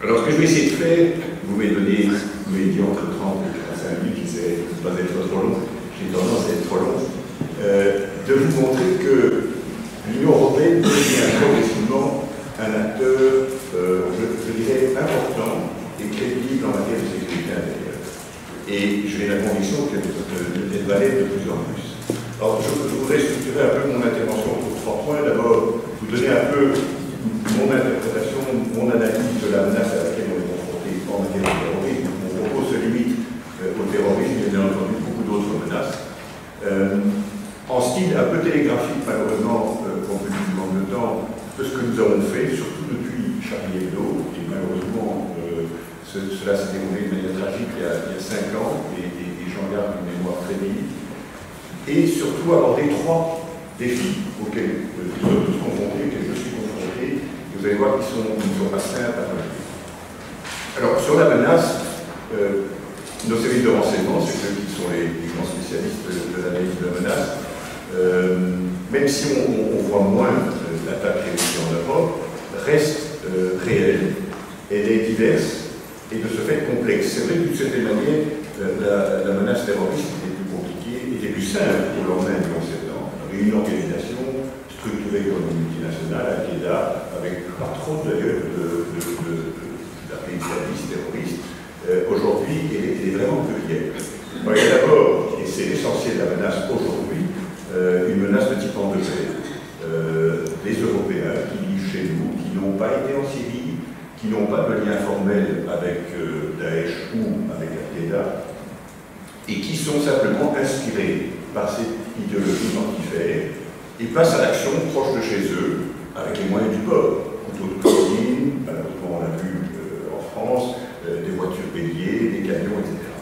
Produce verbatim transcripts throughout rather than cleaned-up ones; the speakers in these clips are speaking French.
Alors, ce que je vais essayer de faire, vous m'avez donné, vous m'avez dit entre trente et quarante-cinq minutes, j'essaie de ne pas être trop long, j'ai tendance à être trop long, euh, de vous montrer que l'Union européenne devient progressivement un acteur, euh, je, je dirais, important et crédible en matière de sécurité intérieure. Et j'ai la conviction qu'elle va l'être de plus en plus. Alors, je, je voudrais structurer un peu mon intervention autour de trois points. D'abord, vous donner un peu mon interprétation, mon analyse de la menace à laquelle on est confronté en matière de terrorisme. Mon propos se limite euh, au terrorisme, mais bien entendu beaucoup d'autres menaces. Euh, en style un peu télégraphique, malheureusement, euh, compte tenu du manque de temps, de ce que nous avons fait, surtout depuis Charlie Hebdo, et malheureusement, euh, ce, cela s'est déroulé de manière tragique il y a, il y a cinq ans, et, et, et j'en garde une mémoire très vive. Et surtout aborder trois défis auxquels nous sommes tous confrontés, auxquels je suis confronté, et vous allez voir qu'ils sont, ils ne sont pas simples à relever. Alors, sur la menace, euh, nos services de renseignement, c'est ceux qui sont les, les grands spécialistes de, de l'analyse de la menace, euh, même si on, on, on voit moins euh, l'attaque réussie en Europe, reste euh, réelle, elle est diverse et de ce fait complexe. C'est vrai que d'une certaine manière, la, la menace terroriste était plus compliquée, était plus simple pour leur même concernant. On avait une organisation structurée comme une multinationale, Al-Qaïda, avec pas trop d'ailleurs de, de, de, de, de services terroristes. Euh, aujourd'hui, elle, elle est vraiment plurielle. Bon, il y a d'abord, et c'est l'essentiel de la menace aujourd'hui, euh, une menace de type endogène. Euh, les Européens qui vivent chez nous, qui n'ont pas été en Syrie, qui n'ont pas de lien formel avec euh, Daesh ou avec Al-Qaïda, et qui sont simplement inspirés par cette idéologie mortifère et passent à l'action proche de chez eux, avec les moyens du bord. Couteau de cuisine, malheureusement on l'a vu euh, en France, euh, des voitures béliers, des camions, et cetera.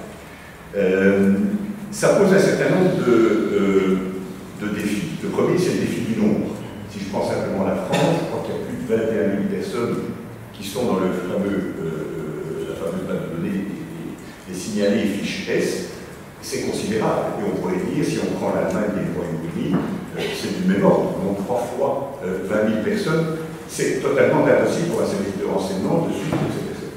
Euh, ça pose un certain nombre de, euh, de défis. Le premier, c'est le défi du nombre. Si je prends simplement la France, je crois qu'il y a plus de vingt et un mille personnes qui sont dans le fameux, euh, la fameuse base de données des, des signalés fiches S. C'est considérable. Et on pourrait dire, si on prend l'Allemagne et le Royaume-Uni, euh, c'est du même ordre. Donc trois fois euh, vingt mille personnes, c'est totalement impossible pour un service de renseignement de suivre toutes ces personnes.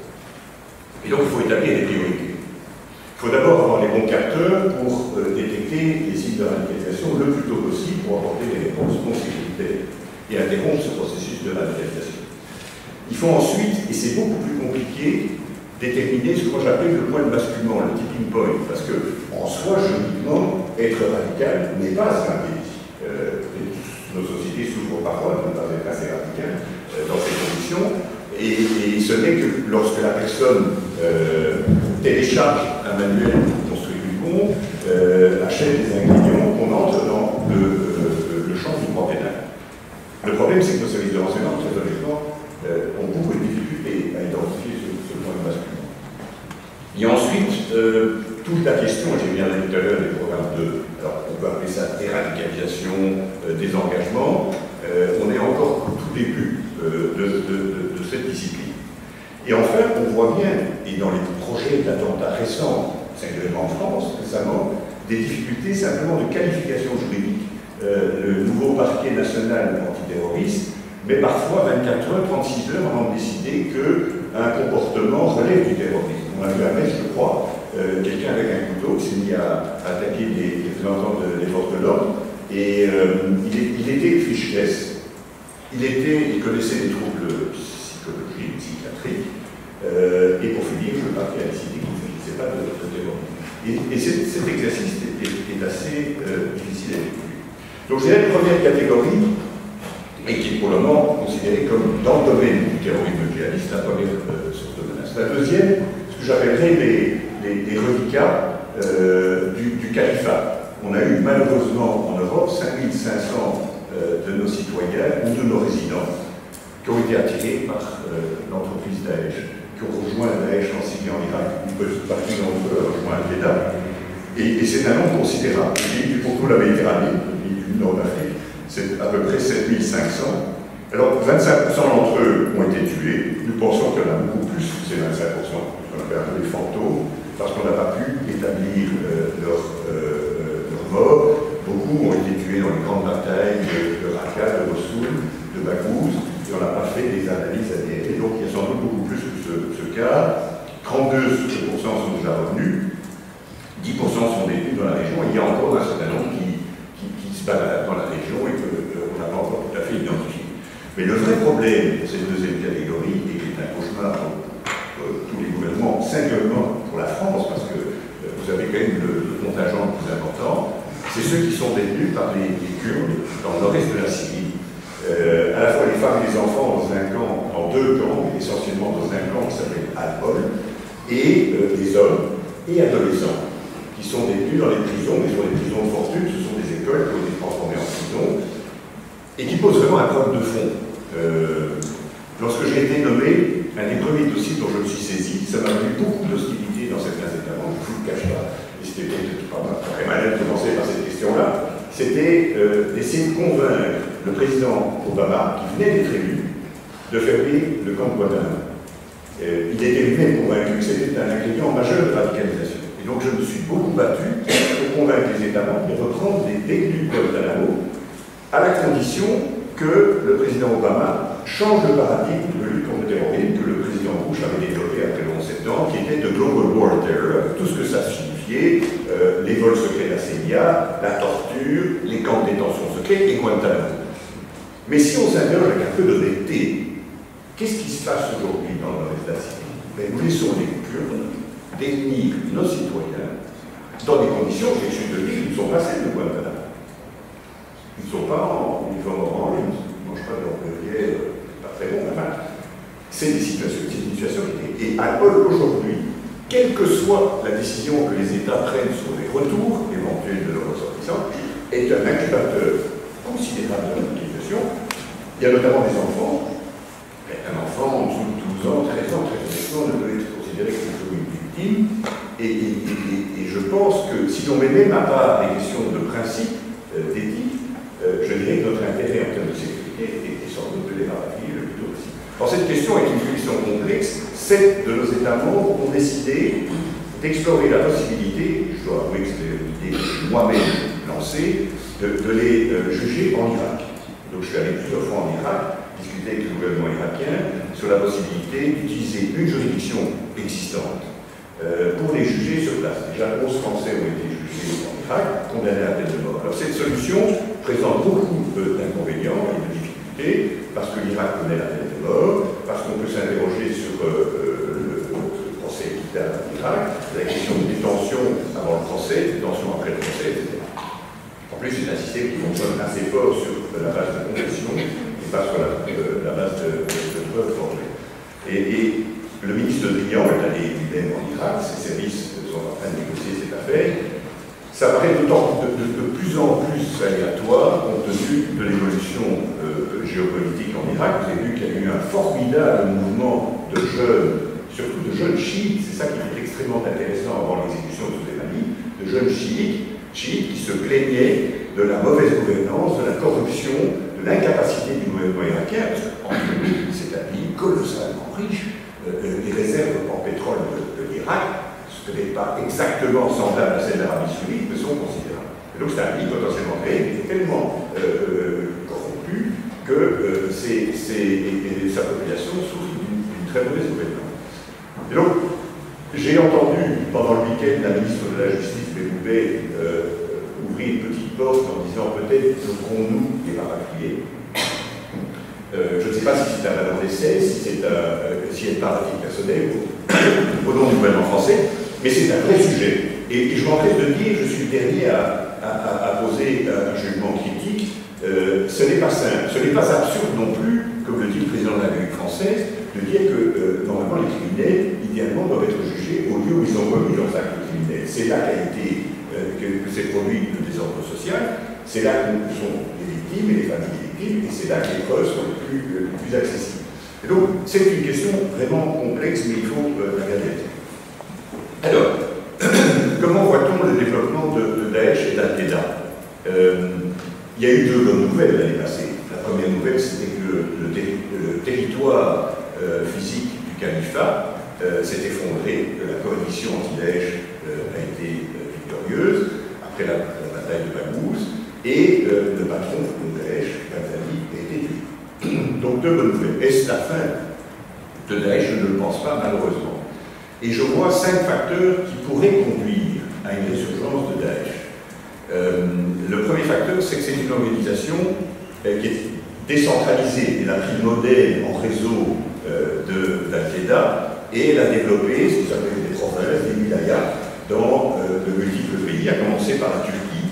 Et donc il faut établir des priorités. Il faut d'abord avoir les bons capteurs pour euh, détecter les sites de radicalisation le plus tôt possible pour apporter des réponses non sécuritaires et interrompre ce processus de radicalisation. Il faut ensuite, et c'est beaucoup plus compliqué, déterminer ce que moi j'appelle le point de basculement, le tipping point, parce que en soi, juridiquement, être radical n'est pas un délit. Euh, nos sociétés souffrent parfois de ne pas être assez radicales euh, dans ces conditions, et, et ce n'est que lorsque la personne euh, télécharge un manuel pour construire une bombe, euh, achète des ingrédients, qu'on entre dans le, le, le champ du droit pénal. Le problème, c'est que nos services de renseignement, très honnêtement, euh, ont beaucoup de difficultés à identifier ce, ce point de basculement. Il y a ensuite euh, toute la question, j'ai bien dit tout à l'heure, des programmes de, alors on peut appeler ça déradicalisation, euh, désengagement, euh, on est encore au tout début euh, de, de, de, de cette discipline. Et enfin, on voit bien, et dans les projets d'attentats récents, singulièrement en France, récemment, des difficultés simplement de qualification juridique. Euh, le nouveau parquet national antiterroriste, mais parfois vingt-quatre heures, trente-six heures avant de décider qu'un comportement relève du terrorisme. On a vu à Metz, je crois, euh, quelqu'un avec un couteau qui s'est mis à attaquer des représentants des forces de l'ordre, et euh, il, est, il était fichless, il, était, il connaissait des troubles psychologiques, psychiatriques, euh, et pour finir, le parquet a décidé qu'il ne s'agissait pas de, de terrorisme. Et, et cet, cet exercice est, est, est assez euh, difficile à effectuer. Donc j'ai la première catégorie, et qui est pour le moment considérée comme dans le domaine du terrorisme djihadiste, la première euh, source de menace. La deuxième, ce que j'appellerais les, les, les reliquats euh, du, du califat. On a eu malheureusement en Europe cinq mille cinq cents euh, de nos citoyens ou de nos résidents qui ont été attirés par euh, l'entreprise Daesh, qui ont rejoint Daesh en Syrie et en Irak. Une petite partie d'entre eux a rejoint Al-Qaïda. Et, et c'est un nombre considérable. Et pour toute la Méditerranée, le pays du Nord d'Afrique, c'est à peu près sept mille cinq cents. Alors, vingt-cinq pour cent d'entre eux ont été tués. Nous pensons qu'il y en a beaucoup plus, c'est vingt-cinq pour cent, qu'on appelle un peu les fantômes, parce qu'on n'a pas pu établir euh, leur, euh, leur mort. Beaucoup ont été tués dans les grandes batailles de, de Raqqa, de Mossoul, de Baghouz, et on n'a pas fait des analyses A D N. Donc, il y a sans doute beaucoup plus que ce, ce se baladent dans la région et qu'on n'a pas encore tout à fait identifié. Mais le vrai problème de cette deuxième catégorie, et qui est un cauchemar pour euh, tous les gouvernements, singulièrement pour la France, parce que euh, vous avez quand même le, le contingent le plus important, c'est ceux qui sont détenus par les, les Kurdes dans le nord-est de la Syrie. Euh, à la fois les femmes et les enfants dans un camp, dans deux camps, mais essentiellement dans un camp qui s'appelle Al-Hol, et euh, les hommes et adolescents qui sont détenus dans les prisons, mais sur les prisons de fortune, ce sont des écoles qui ont été transformées en prison, et qui posent vraiment un problème de fond. Euh, lorsque j'ai été nommé, un des premiers dossiers dont je me suis saisi, ça m'a valu beaucoup d'hostilité dans certains États membres, je ne vous le cache pas, et c'était peut-être pas très malin de commencer par cette question-là, c'était euh, d'essayer de convaincre le président Obama, qui venait d'être élu, de fermer le camp de Guantanamo. Euh, il était lui-même convaincu que c'était un ingrédient majeur de radicalisation. Et donc je me suis beaucoup battu pour convaincre les États membres de reprendre les détenus de Guantanamo, à la condition que le président Obama change le paradigme de lutte contre le terrorisme que le président Bush avait développé après le onze septembre, qui était de Global War Terror, tout ce que ça signifiait, euh, les vols secrets de la C I A, la torture, les camps de détention secrets et Guantanamo. Mais si on s'interroge avec un peu d'honnêteté, qu'est-ce qui se passe aujourd'hui dans le nord-est de la Syrie? Nous laissons les Kurdes détenir nos citoyens dans des conditions, j'ai su de dire, qui ne sont pas celles de Guantanamo. Ils ne sont pas en uniforme orange, ils ne mangent pas de hamburger, pas très bon, enfin, c'est des situations, c'est une situation qui est. Et à Paul aujourd'hui, quelle que soit la décision que les États prennent sur les retours éventuels de leurs ressortissants, est un incubateur considérable de radicalisation. Il y a notamment des enfants. Un enfant en dessous de douze ans, treize ans, très honnêtement, ne peut être considéré comme une victime. Et, et, et, et je pense que si l'on met même à part des questions de principe, euh, d'éthique, euh, je dirais que notre intérêt en termes de sécurité est, est sans doute de les rapatrier le plus tôt possible. Alors cette question est une question complexe. Sept de nos États membres ont décidé d'explorer la possibilité, je dois avouer que c'était une idée que j'ai moi-même lancée, de, de les euh, juger en Irak. Donc je suis allé plusieurs fois en Irak, discuter avec le gouvernement irakien sur la possibilité d'utiliser une juridiction existante euh, pour les juger sur place. Déjà, onze Français ont été jugés en Irak, condamnés à la peine de mort. Alors cette solution présente beaucoup d'inconvénients et de difficultés, parce que l'Irak connaît la peine de mort, parce qu'on peut s'interroger sur euh, le, le procès équitable en Irak, la question de détention avant le procès, détention après le procès, et cetera. En plus, c'est un système qui fonctionne assez fort sur la base de confession et pas sur la, euh, la base de, de, de preuves formées. Et, et le ministre de Drian est allé lui-même en Irak, ses services sont en train de négocier cette affaire. Ça paraît d'autant de, de, de plus en plus aléatoire compte tenu de l'évolution euh, géopolitique en Irak. Vous avez vu qu'il y a eu un formidable mouvement de jeunes, surtout de jeunes chiites, c'est ça qui est extrêmement intéressant avant l'exécution de Soleimani, de jeunes chiites, chiites qui se plaignaient de la mauvaise gouvernance, de la corruption, de l'incapacité du gouvernement irakien, parce qu'entre nous, c'est un pays colossalement riche. Euh, les réserves en pétrole de, de l'Irak, ce n'est pas exactement semblable à celle d'Arabie Saoudite, mais sont considérables. Et donc c'est un pays potentiellement très, qui est tellement euh, corrompu que euh, c'est, c'est, et, et sa population souffre d'une très mauvaise gouvernance. Et donc, j'ai entendu pendant le week-end la ministre de la Justice, Belloubet, euh, ouvrir une petite porte en disant peut-être devrons-nous les rapatrier. Euh, je ne sais pas si c'est un ballon d'essai, si c'est euh, si elle parle à titre personnel au, au nom du gouvernement français, mais c'est un vrai sujet. Et, et je m'empresse de dire, je suis le dernier à, à, à poser un jugement critique. Euh, ce n'est pas simple, ce n'est pas absurde non plus, comme le dit le président de la République française, de dire que euh, normalement les criminels, idéalement, doivent être jugés au lieu où ils ont commis leurs actes criminels. C'est là qu'a été, euh, que, que s'est produit le désordre social, c'est là que sont les victimes et les familles des victimes, et c'est là que les preuves sont les plus, euh, les plus accessibles. Et donc, c'est une question vraiment complexe, mais il faut euh, la regarder. Alors, comment voit-on le développement de, de Daesh et d'Al-Qaïda? euh, Il y a eu deux bonnes nouvelles l'année passée. La première nouvelle, c'était que le, le, terri le territoire euh, physique du califat euh, s'est effondré, que la coalition anti-Daesh euh, a été euh, victorieuse après la, la bataille de Baghouz, et euh, le patron de Daesh, Baghdadi, a été tué. Donc deux bonnes nouvelles. Est-ce la fin de Daesh? Je ne le pense pas, malheureusement. Et je vois cinq facteurs qui pourraient conduire à une résurgence de Daesh. Euh, le premier facteur, c'est que c'est une organisation euh, qui est décentralisée. Elle a pris le modèle en réseau euh, d'Al-Qaïda et elle a développé ce qu'on appelle des provinces, des wilayas, dans euh, de multiples pays, à commencer par la Turquie.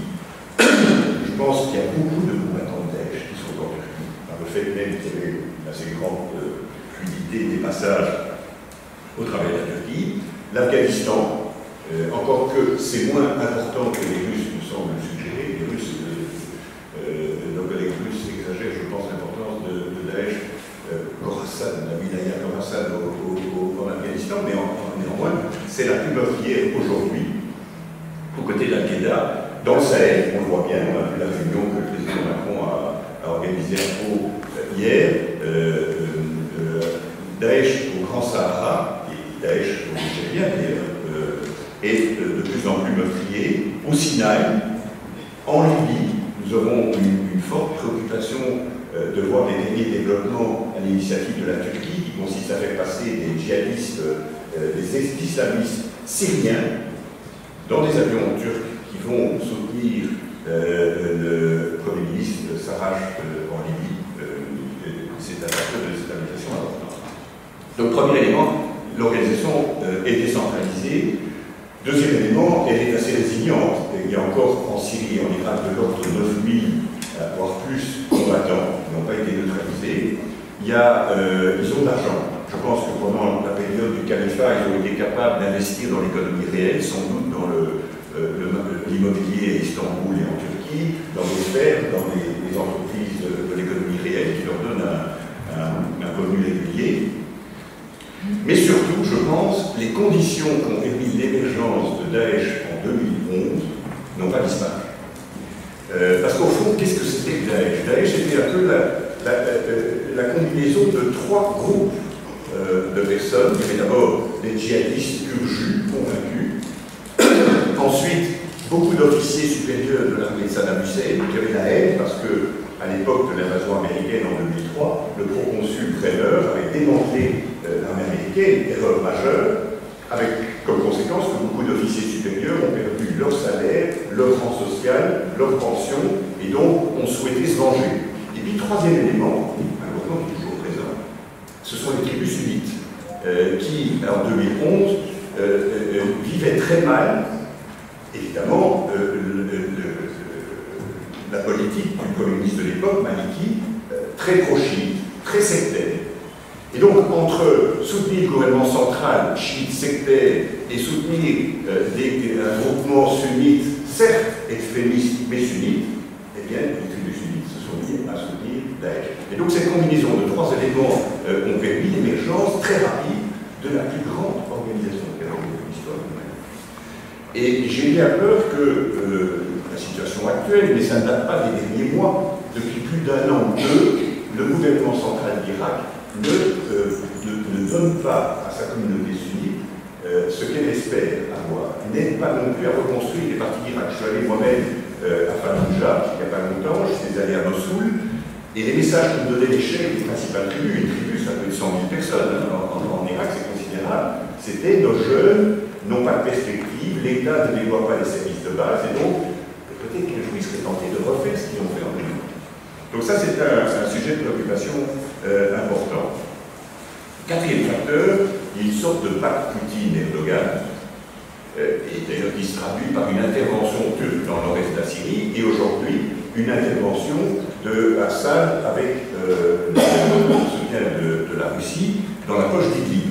Je pense qu'il y a beaucoup de combattants de Daesh qui sont en Turquie, par le fait même qu'il y avait une assez grande euh, fluidité des passages au travers de la Turquie. L'Afghanistan, euh, encore que c'est moins important que les Russes nous semblent suggérer. Les Russes, euh, euh, nos collègues russes exagèrent, je pense, l'importance de, de Daesh, euh, Khorasan, la wilaya Khorasan au, au, au, en Afghanistan, mais en, en, néanmoins, c'est la plus meurtrière aujourd'hui, aux côtés d'Al-Qaïda. Dans le Sahel, on le voit bien, on a vu la réunion que le président Macron a, a organisée à Pau hier, euh, euh, Daesh au Grand Sahara, et Daesh au Nigeria d'ailleurs, euh, est de plus en plus meurtrier. Au Sinaï, en Libye, nous avons une, une forte préoccupation euh, de voir les derniers développements à l'initiative de la Turquie, qui consiste à faire passer des djihadistes, euh, des islamistes syriens, dans des avions turcs qui vont soutenir euh, le Premier ministre Sarraj euh, en Libye. Euh, c'est un facteur de déstabilisation important. Donc, premier élément, l'organisation euh, est décentralisée. Deuxième élément, elle est assez résiliente. Il y a encore en Syrie et en Irak de l'ordre de neuf mille, voire plus, combattants qui n'ont pas été neutralisés. Il y a, euh, ils ont de l'argent. Je pense que pendant la période du califat, ils ont été capables d'investir dans l'économie réelle, sans doute dans le l'immobilier à Istanbul et en Turquie, dans les sphères, dans les, les entreprises de, de l'économie réelle qui leur donnent un, un, un revenu régulier. Mais surtout, je pense, les conditions qui ont permis l'émergence de Daesh en deux mille onze n'ont pas disparu. Euh, parce qu'au fond, qu'est-ce que c'était que Daesh? Daesh était un peu la, la, la, la combinaison de trois groupes euh, de personnes. Il y avait d'abord des djihadistes urjus, convaincus. Ensuite, beaucoup d'officiers supérieurs de l'armée de Saddam Hussein qui avaient la haine parce que, à l'époque de l'invasion américaine en deux mille trois, le proconsul Bremer avait démantelé euh, l'armée américaine, erreur majeure, avec comme conséquence que beaucoup d'officiers supérieurs ont perdu leur salaire, leur rang social, leur pension, et donc ont souhaité se venger. Et puis, troisième élément, malheureusement qui est toujours présent, ce sont les tribus sunnites euh, qui, en deux mille onze, euh, euh, vivaient très mal. Évidemment, euh, le, le, le, la politique du Premier ministre de l'époque, Maliki, euh, très pro-chiite, très sectaire. Et donc, entre soutenir le gouvernement central, chiite, sectaire, et soutenir euh, des, un groupement sunnite, certes extrémiste, mais sunnite, eh bien, les tribus sunnites se sont mis à soutenir Daesh. Et donc, cette combinaison de trois éléments euh, ont permis l'émergence très rapide de la plus grande organisation terroriste de l'histoire humaine. Et j'ai bien peur que euh, la situation actuelle, mais ça ne date pas des derniers mois, depuis plus d'un an ou deux, le gouvernement central d'Irak ne, euh, ne, ne donne pas à sa communauté sunnite euh, ce qu'elle espère avoir. N'aide pas non plus à reconstruire les parties d'Irak. Je suis allé moi-même euh, à Fallujah, il n'y a pas longtemps, je suis allé à Mossoul, et les messages que me donnaient les chefs des principales tribus, une tribu ça peut être cent mille personnes, hein, en, en, en Irak c'est considérable, c'était nos jeunes n'ont pas de perspective, l'État ne déploie pas les services de base, et donc peut-être qu'un jour ils seraient tentés de refaire ce qu'ils ont fait en deux mille. Donc ça c'est un, un sujet de préoccupation euh, important. Quatrième facteur, il y a une sorte de pacte Poutine-Erdogan, euh, et d'ailleurs qui se traduit par une intervention turque dans le nord-est de la Syrie, et aujourd'hui une intervention de Assad avec euh, le soutien de, de la Russie dans la poche d'Idlib.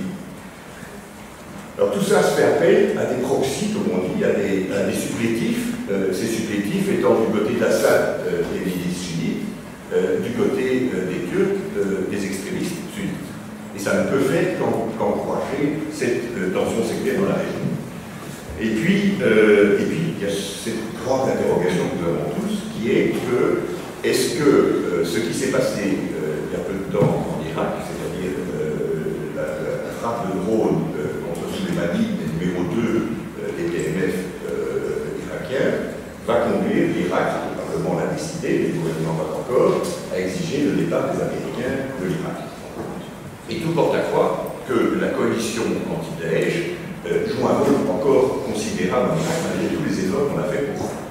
Alors tout ça se fait appel à des proxys, comme on dit, à des, à des supplétifs, euh, ces supplétifs étant du côté d'Assad euh, des milices sunnites, euh, du côté euh, des Turcs euh, des extrémistes sunnites. Et ça ne peut faire qu'encourager cette euh, tension sectaire dans la région. Et puis, euh, et puis, il y a cette grande interrogation que nous avons tous, qui est que, est-ce que euh, ce qui s'est passé euh, il y a peu de temps en Irak, c'est-à-dire euh, la, la, la frappe de drone euh, contre Soleimani, numéro deux euh, des P M F euh, irakiens, va conduire l'Irak, le Parlement l'a décidé, le gouvernement pas encore, à exiger le départ des Américains de l'Irak. Et tout porte à croire que la coalition anti-Daesh euh, joue un rôle encore considérable en Irak, malgré tous les efforts qu'on a fait pour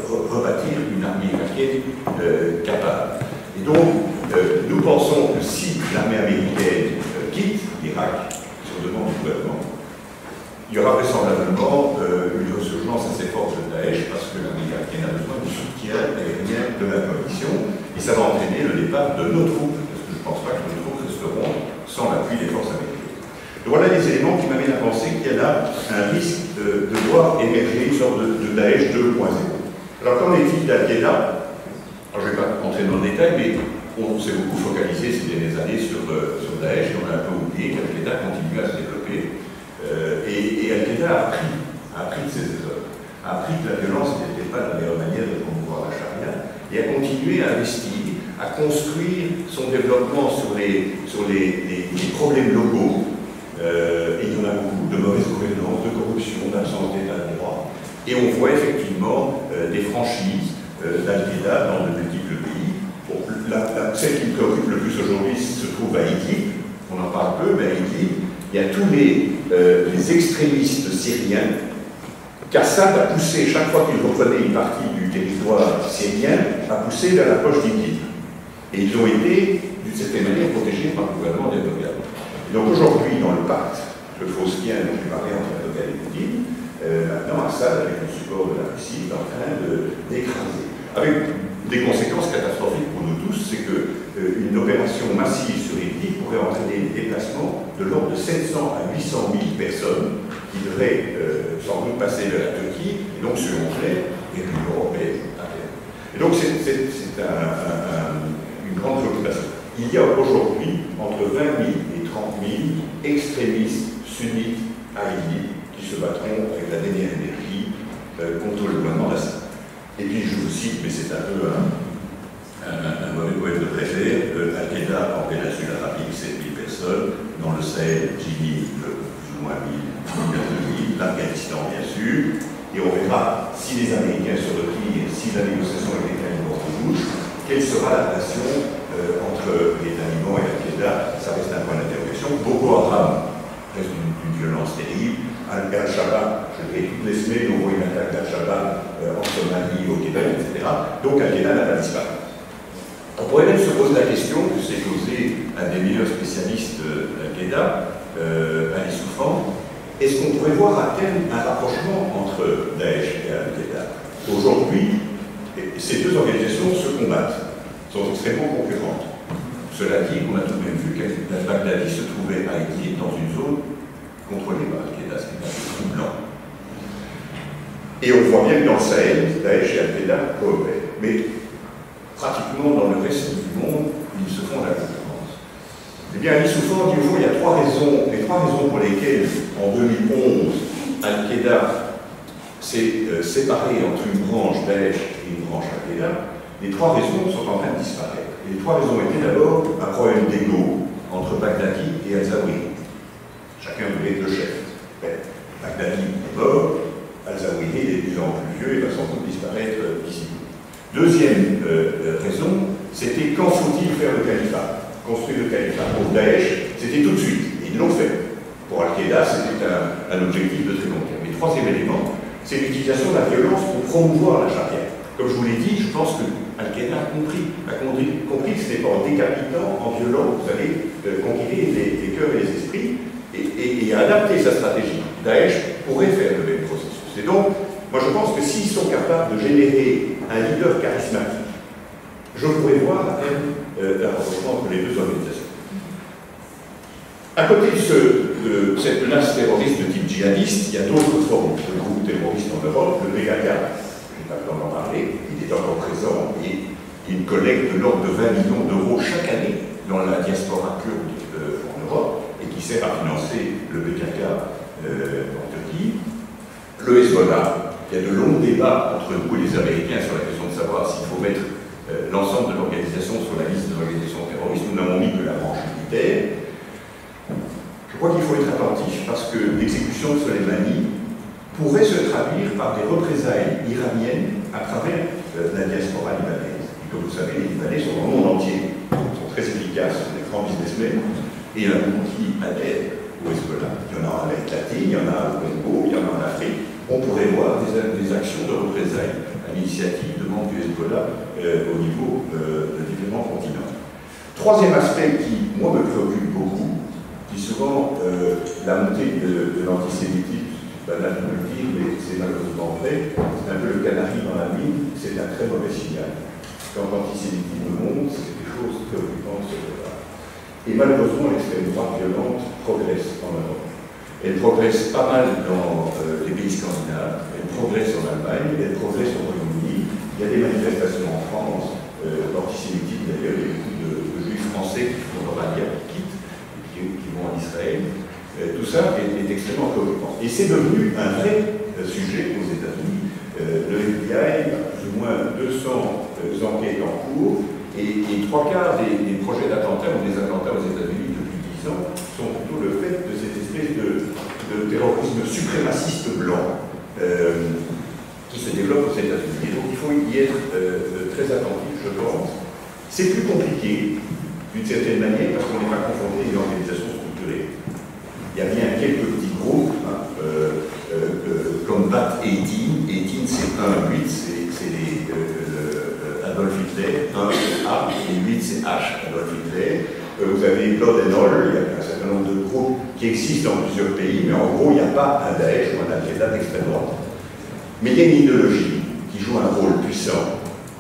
rebâtir une armée irakienne euh, capable. Et donc, euh, nous pensons que si l'armée américaine euh, quitte l'Irak, sur demande du gouvernement, il y aura vraisemblablement euh, une ressurgence assez forte de Daesh parce que l'armée irakienne a besoin du soutien aérien de la coalition et ça va entraîner le départ de nos troupes, parce que je ne pense pas que nos troupes resteront sans l'appui des forces américaines. Donc voilà les éléments qui m'amènent à penser qu'il y a là un risque de, de voir émerger une sorte de, de Daesh deux point zéro. Alors qu'en est-il d'Al-Qaïda? Je ne vais pas entrer dans le détail, mais on s'est beaucoup focalisé ces dernières années sur, euh, sur Daesh et on a un peu oublié qu'Al-Qaïda continue à se développer. Euh, et, et Al-Qaïda a appris, a appris de ses erreurs, a appris que la violence n'était pas la meilleure manière de promouvoir la charia, et a continué à investir, à construire son développement sur les, sur les, les, les problèmes locaux. Euh, et il y en a beaucoup, de mauvaise gouvernance, de corruption, d'absence d'état de droit. Et on voit effectivement euh, des franchises euh, d'Al-Qaïda dans de multiples pays. Bon, la, la, celle qui me préoccupe le plus aujourd'hui se trouve à Idlib. On en parle peu, mais à Idlib, il y a tous les, euh, les extrémistes syriens qu'Assad a poussé, chaque fois qu'il reprenait une partie du territoire syrien, a poussé vers la poche d'Idlib. Et ils ont été, d'une certaine manière, protégés par le gouvernement d'Erdogan. Et donc aujourd'hui, dans le pacte, le Faustien dont je parlais entre Erdogan et Poutine, euh, maintenant Assad, avec le support de la Russie, est en train d'écraser. Avec des conséquences catastrophiques pour nous tous, c'est que euh, une opération massive sur Idlib pourrait entraîner des déplacements de l'ordre de sept cents à huit cent mille personnes qui devraient euh, sans doute passer vers la Turquie, et donc selon clair, et l'Union européenne. Et donc c'est un, un, un, une grande préoccupation. Il y a aujourd'hui entre vingt mille et trente mille extrémistes sunnites à Idlib qui se battront avec la dernière énergie euh, contre le gouvernement d'Assad. Et puis je vous cite, mais c'est un peu un, un, un mauvais poème de préfet, euh, Al-Qaïda en péninsule arabique, sept mille personnes, dans le Sahel, Djibouti, plus ou moins mille, deux mille, l'Afghanistan bien sûr, et on verra si les Américains se retirent, si la négociation avec les talibans se bouge, quelle sera la relation euh, entre les talibans et Al-Qaïda. Ça reste un point d'interrogation. Boko Haram reste une, une violence terrible. Al-Shabaab, je le dis toutes les semaines, on voit une attaque d'Al-Shabaab euh, en Somalie, au Québec, et cetera. Donc Al-Qaïda n'a pas disparu. On pourrait même se poser la question que s'est posé un des meilleurs spécialistes d'Al-Qaïda, euh, Ali Soufan, est-ce qu'on pourrait voir à terme un rapprochement entre Daesh et Al-Qaïda? Aujourd'hui, ces deux organisations se combattent, sont extrêmement concurrentes. Cela dit, on a tout de même vu qu'Al-Baghdadi se trouvait à Idlib dans une zone contrôlée par Al-Qaïda, ce qui est un peu troublant. Et on voit bien que dans le Sahel, Daesh et Al-Qaïda coopèrent. Mais pratiquement dans le reste du monde, ils se font la concurrence. Eh bien, Ali Soufan dit au fond, il y a trois raisons, les trois raisons pour lesquelles, en deux mille onze, Al-Qaïda s'est euh, séparé entre une branche Daesh et une branche Al-Qaïda. Les trois raisons sont en train de disparaître. Et les trois raisons étaient d'abord un problème d'ego entre Baghdadi et Al-Zawahiri. Chacun voulait être le chef. Ben, Baghdadi est mort, Al-Zawahiri est de plus en plus vieux et va sans doute disparaître d'ici. Deuxième euh, raison, c'était quand faut-il faire le califat, construire le califat. Pour Daesh, c'était tout de suite, et ils l'ont fait. Pour Al-Qaïda, c'était un, un objectif de très long terme. Et troisième élément, c'est l'utilisation de la violence pour promouvoir la charia. Comme je vous l'ai dit, je pense que Al-Qaïda a compris, a compris, compris que ce n'est pas en décapitant, en violant, vous allez euh, conquérir les, les cœurs et les esprits, et, et, et a adapté sa stratégie. Daesh pourrait faire le même processus. Et donc, moi je pense que s'ils sont capables de générer un leader charismatique, je pourrais voir à terme euh, un rapprochement entre les deux organisations. À côté de, ce, de cette menace terroriste de type djihadiste, il y a d'autres formes de groupes terroristes en Europe. Le P K K, je n'ai pas le temps d'en parler, il est encore présent et il collecte de l'ordre de vingt millions d'euros chaque année dans la diaspora kurde euh, en Europe et qui sert à financer le P K K euh, en Turquie. Le Hezbollah, il y a de longs débats entre nous et les Américains sur la question de savoir s'il faut mettre euh, l'ensemble de l'organisation sur la liste de l'organisation terroriste. Nous n'avons mis que la branche militaire. Je crois qu'il faut être attentif parce que l'exécution de Soleimani pourrait se traduire par des représailles iraniennes à travers euh, la diaspora libanaise. Et comme vous savez, les Libanais sont dans le monde entier, ils sont très efficaces, sont des grands businessmen, et il y en a beaucoup qui adhèrent au Hezbollah. Il y en a en Amérique latine, il y en a au Congo, il y en a en Afrique. On pourrait voir des, des actions de représailles à à l'initiative de membres du Hezbollah euh, au niveau euh, de différents continents. Troisième aspect qui, moi, me préoccupe beaucoup, qui souvent euh, la montée de, de l'antisémitisme, c'est banal de le dire, mais c'est malheureusement vrai, c'est un peu le canari dans la mine, c'est un très mauvais signal. Quand l'antisémitisme monte, c'est des choses préoccupantes sur le terrain. Et malheureusement, l'extrême droite violente progresse en Europe. Elle progresse pas mal dans euh, les pays scandinaves, elle progresse en Allemagne, elle progresse au Royaume-Uni. Il y a des manifestations en France, euh, l'antisémitisme d'ailleurs, il y a beaucoup de, de juifs français qui font leur alliance, qui quittent, qui, qui vont en Israël. Euh, tout ça est, est extrêmement préoccupant. Et c'est devenu un vrai euh, sujet aux États-Unis. Euh, le F B I a plus ou moins deux cents euh, enquêtes en cours, et, et trois quarts des, des projets d'attentats ou des attentats aux États-Unis depuis dix ans sont plutôt le fait de cette espèce de, de terrorisme suprémaciste blanc euh, qui se développe aux États-Unis. Et donc il faut y être euh, très attentif, je pense. C'est plus compliqué, d'une certaine manière, parce qu'on n'est pas confronté à une organisation structurée. Il y a bien quelques petits groupes, hein, euh, euh, euh, comme B A T eighteen, eighteen c'est un, huit, c'est les euh, Adolf Hitler, un c'est A, et huit c'est H, Adolf Hitler. Euh, vous avez Blood and All, il y a un certain nombre de groupes qui existent dans plusieurs pays, mais en gros, il n'y a pas un Daesh ou un Al-Qaïda d'extrême droite. Mais il y a une idéologie qui joue un rôle puissant.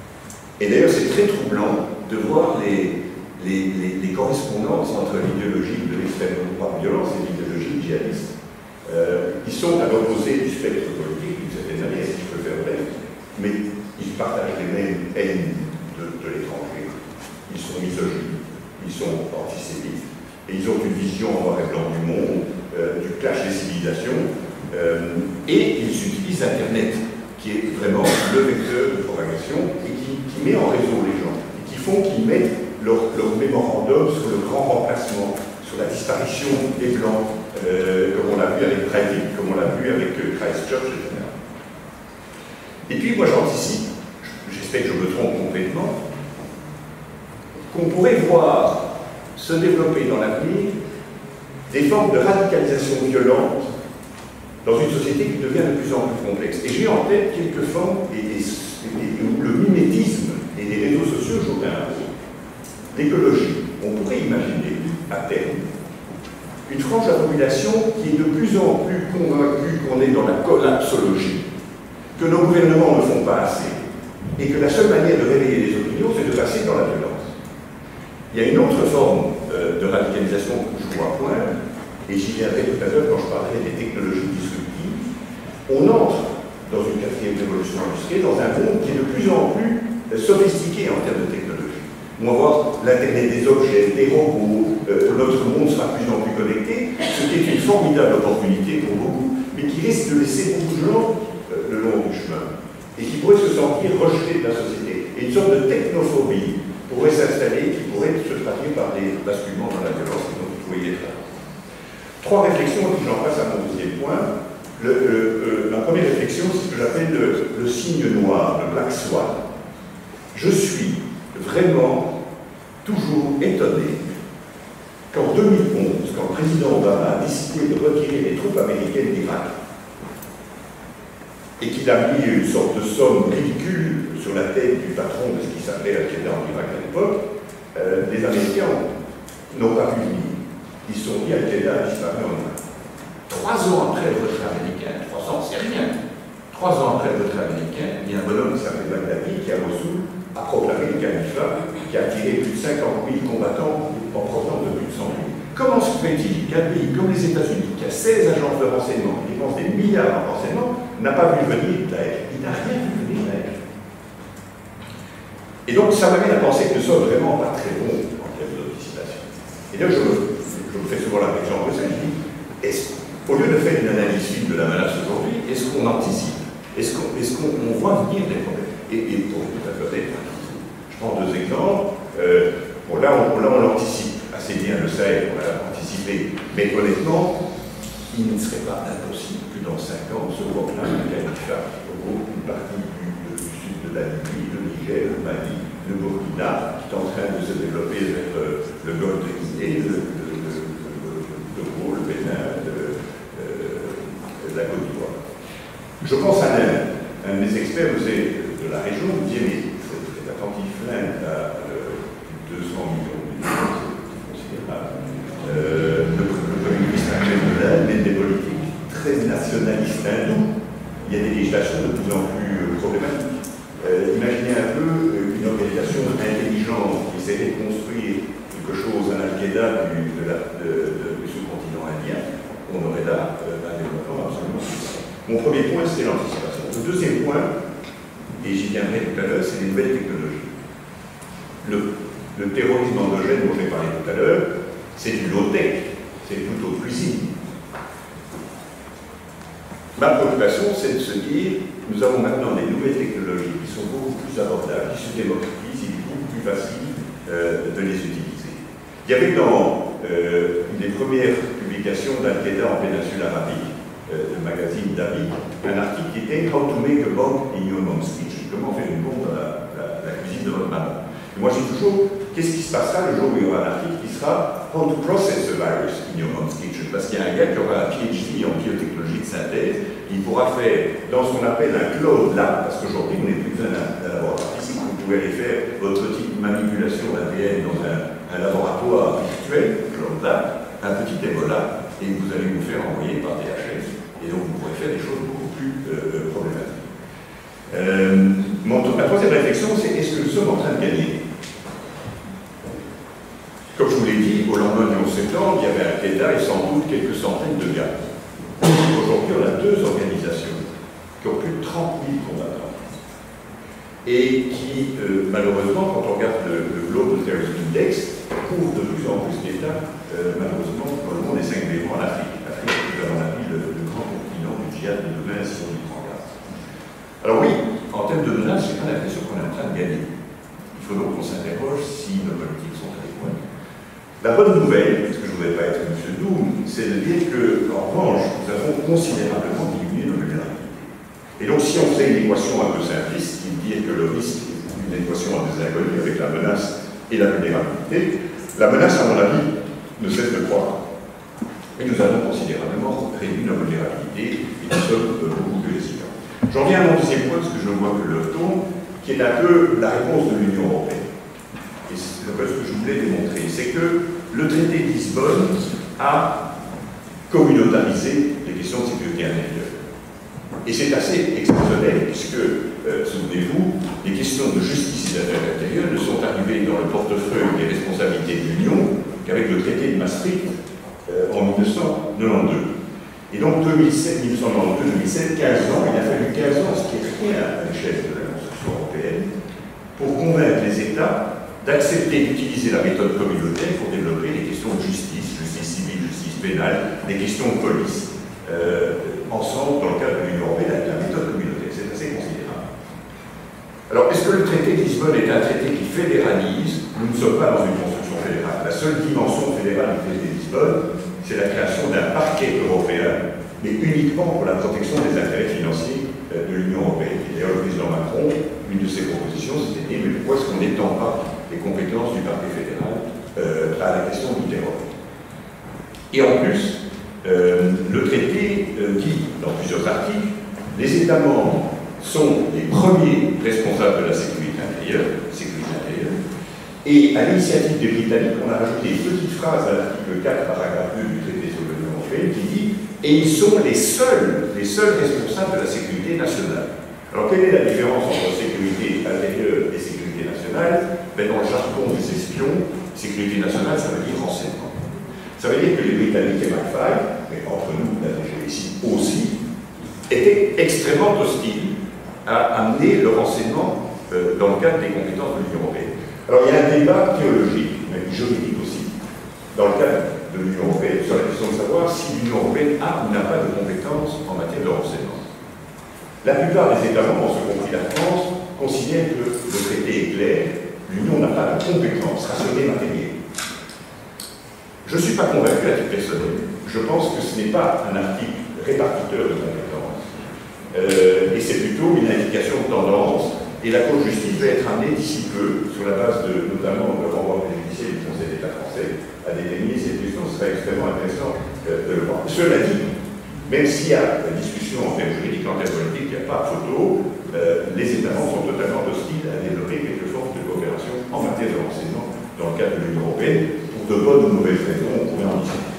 Et d'ailleurs, c'est très troublant de voir les, les, les, les correspondances entre l'idéologie de l'extrême droite violence et l'idéologie djihadiste. Euh, ils sont à l'opposé du spectre politique, d'une certaine manière, si je peux faire bref, mais ils partagent les mêmes haines de, de l'étranger. Ils sont misogynes, ils sont antisémites, et ils ont une vision en noir et blanc du monde, euh, du clash des civilisations, euh, et ils utilisent Internet, qui est vraiment le vecteur de propagation, et qui, qui met en réseau les gens, et qui font qu'ils mettent leur, leur mémorandum sur le grand remplacement, sur la disparition des Blancs, euh, comme on l'a vu avec Breivik, comme on l'a vu avec euh, Christchurch, et cetera. Et puis moi j'anticipe, j'espère que je me trompe complètement, qu'on pourrait voir se développer dans l'avenir des formes de radicalisation violente dans une société qui devient de plus en plus complexe. Et j'ai en tête quelques formes et, et, et, où le mimétisme et les réseaux sociaux jouent un rôle. L'écologie, on pourrait imaginer à terme une frange de la population qui est de plus en plus convaincue qu'on est dans la collapsologie, que nos gouvernements ne font pas assez, et que la seule manière de réveiller les opinions, c'est de passer dans la violence. Il y a une autre forme euh, de radicalisation que je vois point, et j'y viendrai tout à l'heure quand je parlerai des technologies disruptives. On entre dans une quatrième révolution industrielle, dans un monde qui est de plus en plus euh, sophistiqué en termes de technologie. On va voir l'Internet des objets, des robots, euh, notre monde sera de plus en plus connecté, ce qui est une formidable opportunité pour beaucoup, mais qui risque de laisser beaucoup de gens euh, le long du chemin, et qui pourraient se sentir rejetés de la société. Et une sorte de technophobie pourrait s'installer, qui pourrait se traduire par des basculements dans la violence, et donc il faut y être là. Trois réflexions, et puis j'en passe à mon deuxième point. Le, le, euh, ma première réflexion, c'est ce que j'appelle le, le signe noir, le black swan. Je suis vraiment toujours étonné qu'en deux mille onze, quand le président Obama a décidé de retirer les troupes américaines d'Irak, et qu'il a mis une sorte de somme ridicule sur la tête du patron de ce qui s'appelait Al-Qaïda en Irak à l'époque, euh, les Américains n'ont pas pu venir. Ils se sont dit Al-Qaïda a disparu en Irak. Trois ans après le retrait américain, trois ans c'est rien, trois ans après le retrait américain, il y a un bonhomme qui s'appelle Baghdadi qui à Mossoul a proclamé le califat, qui a attiré plus de cinquante mille combattants en provenance de plus de cent mille. Comment se fait-il qu'un pays comme les États-Unis, qui a seize agences de renseignement, qui dépense des milliards en renseignement, n'a pas vu venir Daesh? Il n'a rien vu venir Daesh. Et donc ça m'amène à penser que nous sommes vraiment pas très bons en termes d'anticipation. Et là, je me, je me fais souvent la réflexion que ça, je dis, est-ce, au lieu de faire une analyse fine de la menace aujourd'hui, est-ce qu'on anticipe? Est-ce qu'on est qu'on voit venir des problèmes? Et, et pour tout à fait, je prends deux exemples. Euh, bon, là, on, là, on l'anticipe assez bien, le Sahel, on l'a anticipé. Mais honnêtement, il ne serait pas impossible que dans cinq ans, ce proclame un califat au une partie du, du, du sud de la Libye, le Niger, le Mali, le Burkina, qui est en train de se développer vers euh, le golfe de Guinée, le, le, le, le, le Togo, le Bénin, le, euh, la Côte d'Ivoire. Je pense à l'Inde. Un des experts faisait de gens nous disaient, mais c'est attentif, l'Inde a euh, deux cents millions de personnes, c'est considérable. Euh, le, le Premier ministre actuel de l'Inde mène des politiques très nationalistes hindous. Il y a des législations de plus en plus euh, problématiques. Euh, imaginez un peu une organisation intelligente qui essaierait de construire quelque chose à Al-Qaïda du, de la, de, de, du sous-continent indien. On aurait là euh, un développement absolument suffisant. Mon premier point, c'est l'anticipation. Le deuxième point, et j'y viendrai tout à l'heure, c'est les nouvelles technologies. Le, le terrorisme endogène dont j'ai parlé tout à l'heure, c'est du low-tech, c'est plutôt cuisine. Ma préoccupation, c'est de se dire, nous avons maintenant des nouvelles technologies qui sont beaucoup plus abordables, qui se démocratisent, il est beaucoup plus facile euh, de les utiliser. Il y avait dans euh, une des premières publications d'Al-Qaïda en péninsule arabique, euh, le magazine David, un article qui était « How to make a bomb in your mom's kitchen ». Comment faire une bombe dans la, la, la cuisine de votre maman. Et moi, je dis toujours, qu'est-ce qui se passera le jour où il y aura un article qui sera « How to process the virus in your mom's kitchen ». Parce qu'il y a un gars qui aura un P H D en biotechnologie de synthèse, il pourra faire dans ce qu'on appelle un cloud lab, parce qu'aujourd'hui, on n'est plus besoin d'un laboratoire physique, vous pouvez aller faire votre petite manipulation d'A D N dans un, un laboratoire virtuel, cloud lab, un petit démo lab, et vous allez vous faire envoyer par D H S, et donc vous pourrez faire des choses beaucoup plus euh, problématiques. Euh, mon, la troisième réflexion, c'est est-ce que nous sommes en train de gagner? Comme je vous l'ai dit, au lendemain du onze septembre, il y avait Al-Qaïda et sans doute quelques centaines de gars. Aujourd'hui, on a deux organisations qui ont plus de trente mille combattants et qui, euh, malheureusement, quand on regarde le, le Global Terrorism Index, couvrent de plus en plus d'États, euh, malheureusement, dans le monde et singulièrement en Afrique. L'Afrique est, à mon avis, le, le grand continent du djihad de demain, si on y prend garde. Alors oui, en termes de menaces, j'ai pas l'impression qu'on est en train de gagner. Il faut donc qu'on s'interroge si nos politiques sont adéquates. La bonne nouvelle, parce que je ne voudrais pas être M. Doom, c'est de dire qu'en revanche, nous avons considérablement diminué nos vulnérabilités. Et donc, si on faisait une équation un peu simpliste, qui veut dire que le risque est une équation à des inconnus avec la menace et la vulnérabilité, la menace, à mon avis, ne cesse de croître. Et nous avons considérablement réduit nos vulnérabilités et nous sommes beaucoup plus résilients. J'en viens à mon deuxième point, parce que je vois que l'heure tourne, qui est un peu la réponse de l'Union européenne. Et c'est ce que je voulais démontrer, c'est que le traité de Lisbonne a communautarisé les questions de sécurité intérieure. Et c'est assez exceptionnel, puisque, euh, souvenez-vous, les questions de justice et d'affaires intérieures ne sont arrivées dans le portefeuille des responsabilités de l'Union qu'avec le traité de Maastricht euh, en mille neuf cent quatre-vingt-douze. Et donc, deux mille sept, mille neuf cent quatre-vingt-douze, deux mille sept, quinze ans, il a fallu quinze ans, ce qui est rien à l'échelle de la construction européenne, pour convaincre les États d'accepter d'utiliser la méthode communautaire pour développer les questions de justice, justice civile, justice pénale, les questions de police, euh, ensemble dans le cadre de l'Union européenne avec la méthode communautaire. C'est assez considérable. Alors, est-ce que le traité de Lisbonne est un traité qui fédéralise? Nous ne sommes pas dans une construction fédérale. La seule dimension fédérale du traité de Lisbonne, c'est la création d'un parquet européen, mais uniquement pour la protection des intérêts financiers de l'Union européenne. Et d'ailleurs, le président Macron, une de ses propositions, c'était de dire, mais pourquoi est-ce qu'on n'étend pas les compétences du parquet fédéral euh, à la question du terrorisme? Et en plus, euh, le traité euh, dit, dans plusieurs articles, les États membres sont les premiers responsables de la sécurité intérieure, sécurité intérieure, et à l'initiative des Britanniques, on a rajouté une petite phrase à l'article quatre, paragraphe deux du traité sur l'Union européenne, qui dit « et ils sont les seuls, les seuls responsables de la sécurité nationale ». Alors, quelle est la différence entre sécurité intérieure et sécurité nationale? Ben, dans le jargon des espions, sécurité nationale, ça veut dire renseignement. Ça veut dire que les Britanniques et McFly, mais entre nous, la D G ici aussi, étaient extrêmement hostiles à amener le renseignement euh, dans le cadre des compétences de l'Union européenne. Alors, il y a un débat théologique, mais juridique aussi, dans le cadre de l'Union européenne, sur la question de savoir si l'Union européenne a ou n'a pas de compétences en matière de renseignement. La plupart des États membres, en ce compris la France, considèrent que le traité est clair, l'Union n'a pas de compétences rationnelles matérielles. Je ne suis pas convaincu à titre personnel. Je pense que ce n'est pas un article répartiteur de compétences, euh, et c'est plutôt une indication de tendance, et la Cour de justice va être amenée d'ici peu, sur la base de, notamment, le renvoi préjudiciel du Conseil d'État français, à déterminer cette question. Ce serait extrêmement intéressant euh, de le voir. Cela dit, même s'il y a une discussion en termes juridiques, en termes politiques, il n'y a pas photo, euh, les États membres sont totalement cadre de l'Union européenne, pour de bonnes ou mauvaises raisons, on pourrait en discuter.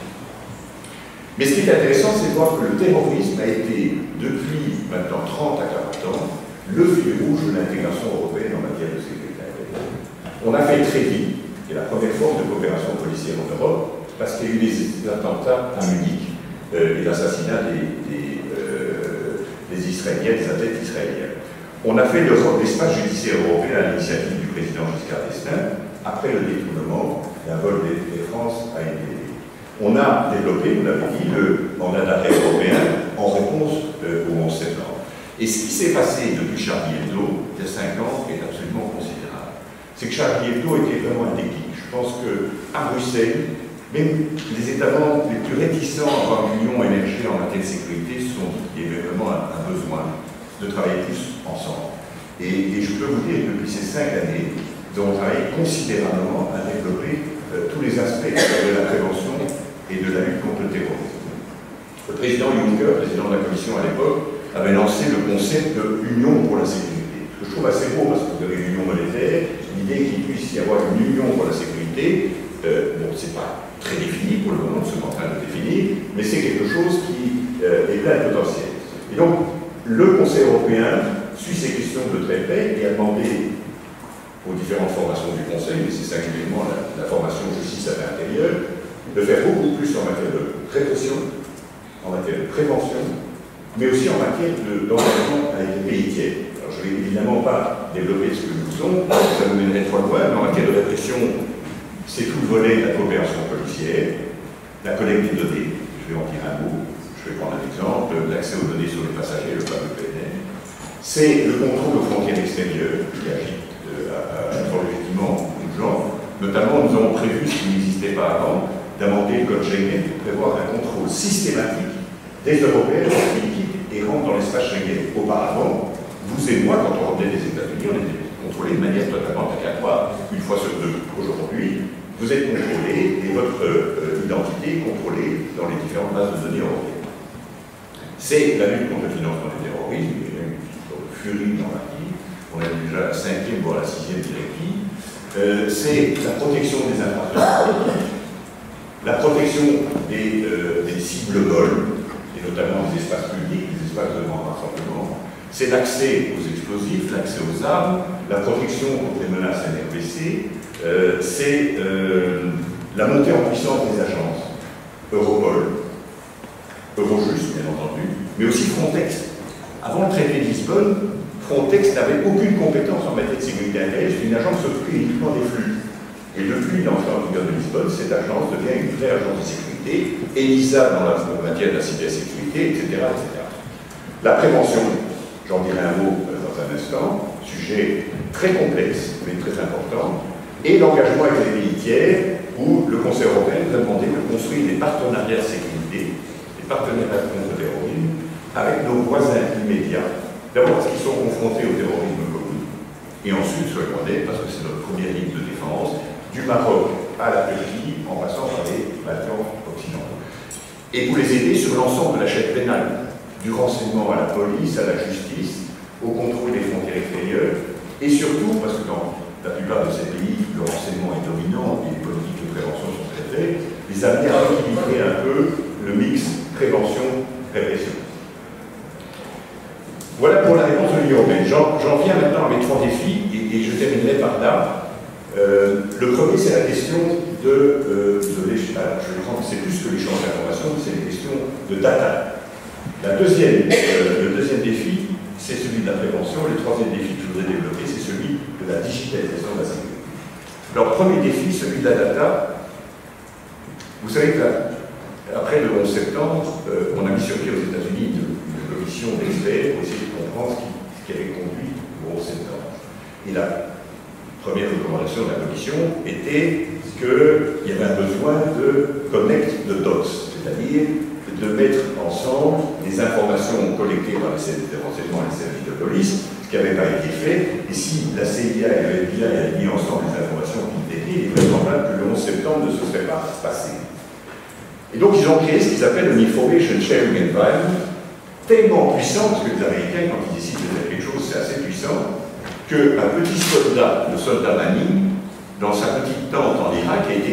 Mais ce qui est intéressant, c'est de voir que le terrorisme a été, depuis maintenant trente à quarante ans, le fil rouge de l'intégration européenne en matière de sécurité intérieure. On a fait très vite, et la première forme de coopération policière en Europe, parce qu'il y a eu des attentats à Munich euh, et l'assassinat des, des, euh, des Israéliens, des athlètes israéliens. On a fait l'espace judiciaire européen à l'initiative du président Giscard d'Estaing, après le détournement d'un vol d'Air France à N T V. On a développé, vous l'avez dit, le mandat d'arrêt européen en réponse euh, au onze septembre. Et ce qui s'est passé depuis Charlie Hebdo, il y a cinq ans, est absolument considérable. C'est que Charlie Hebdo était vraiment un déclic. Je pense qu'à Bruxelles, même les États membres les plus réticents à avoir une union émergée en matière de sécurité se sont dit qu'il y avait vraiment un, un besoin de travailler plus ensemble. Et, et je peux vous dire que depuis ces cinq années, nous avons travaillé considérablement à développer euh, tous les aspects de la prévention et de la lutte contre le terrorisme. Le président Juncker, président de la Commission à l'époque, avait lancé le concept de l'union pour la sécurité. Ce que je trouve assez beau, parce que vous avez l'union monétaire, l'idée qu'il puisse y avoir une union pour la sécurité, euh, bon, c'est pas très défini pour le moment, nous sommes en train de le définir, mais c'est quelque chose qui euh, est plein de potentiel. Et donc, le Conseil européen suit ces questions de très près et a demandé aux différentes formations du Conseil, mais c'est singulièrement la, la formation justice à l'intérieur, de faire beaucoup plus en matière de répression, en matière de prévention, mais aussi en matière d'engagement avec les pays tiers. Alors je ne vais évidemment pas développer ce que nous faisons, ça nous mènerait trop loin, mais en matière de répression, c'est tout le volet de la coopération policière, la collecte des données, je vais en dire un mot, je vais prendre un exemple, l'accès aux données sur les passagers, le fameux P N R, c'est le contrôle aux frontières extérieures qui agit fort légitimement beaucoup de gens. Notamment, nous avons prévu, ce qui n'existait pas avant, d'amender le code Schengen pour prévoir un contrôle systématique des Européens qui quittent et rentrent dans l'espace Schengen. Auparavant, vous et moi, quand on revenait des États-Unis, on était contrôlés de manière totalement aléatoire, une fois sur deux. Aujourd'hui, vous êtes contrôlé et votre euh, identité est contrôlée dans les différentes bases de données européennes. C'est la lutte contre le financement du terrorisme, il y a une furie dans la vie. On a déjà la cinquième, voire la sixième directive. Euh, c'est la protection des infrastructures, la protection des, euh, des cibles molles, et notamment des espaces publics, des espaces de grand rassemblement. C'est l'accès aux explosifs, l'accès aux armes, la protection contre les menaces N R B C. Euh, c'est euh, la montée en puissance des agences, Europol, Eurojust, bien entendu, mais aussi Frontex. Avant le traité de Lisbonne, Frontex n'avait aucune compétence en matière de sécurité intérieure, c'est une agence qui s'occupe uniquement des flux. Et depuis l'entrée en vigueur de Lisbonne, cette agence devient une vraie agence de sécurité, ELISA dans la matière de la cybersécurité, et cetera, et cetera. La prévention, j'en dirai un mot dans un instant, sujet très complexe, mais très important, et l'engagement avec les pays tiers, où le Conseil européen nous a demandé de construire des partenariats de sécurité, des partenariats contre le terrorisme, avec nos voisins immédiats. D'abord parce qu'ils sont confrontés au terrorisme commun, et ensuite sur le modèle, parce que c'est notre première ligne de défense, du Maroc à la Turquie, en passant par les Balkans occidentaux. Et pour les aider sur l'ensemble de la chaîne pénale, du renseignement à la police, à la justice, au contrôle des frontières extérieures, et surtout, parce que dans la plupart de ces pays, le renseignement est dominant et les politiques de prévention sont très faibles, les amener à équilibrer un peu le mix prévention-répression. Voilà pour la réponse de l'Union européenne. J'en viens maintenant à mes trois défis, et, et je terminerai par là. Euh, le premier, c'est la question de, euh, de l'échange. Je vais prendre, c'est plus que l'échange d'informations, c'est les questions de data. La deuxième, euh, le deuxième défi, c'est celui de la prévention. Le troisième défi que je voudrais développer, c'est celui de la digitalisation de la sécurité. Alors, premier défi, celui de la data. Vous savez que là, après le onze septembre, euh, on a mis sur pied aux États-Unis une, une commission d'experts pour essayer de comprendre ce qui, ce qui avait conduit au onze septembre. Et là, première recommandation de la Commission était qu'il y avait un besoin de connect the dots, c'est-à-dire de mettre ensemble les informations collectées par les services de renseignement et les services de police, ce qui n'avait pas été fait, et si la C I A et le F B I avaient mis ensemble les informations qui étaient dites, il est vraisemblable que le onze septembre ne se serait pas passé. Et donc ils ont créé ce qu'ils appellent un Information Sharing Environment, tellement puissant, parce que les Américains, quand ils décident de faire quelque chose, c'est assez puissant, qu'un petit soldat, le soldat Manning, dans sa petite tente en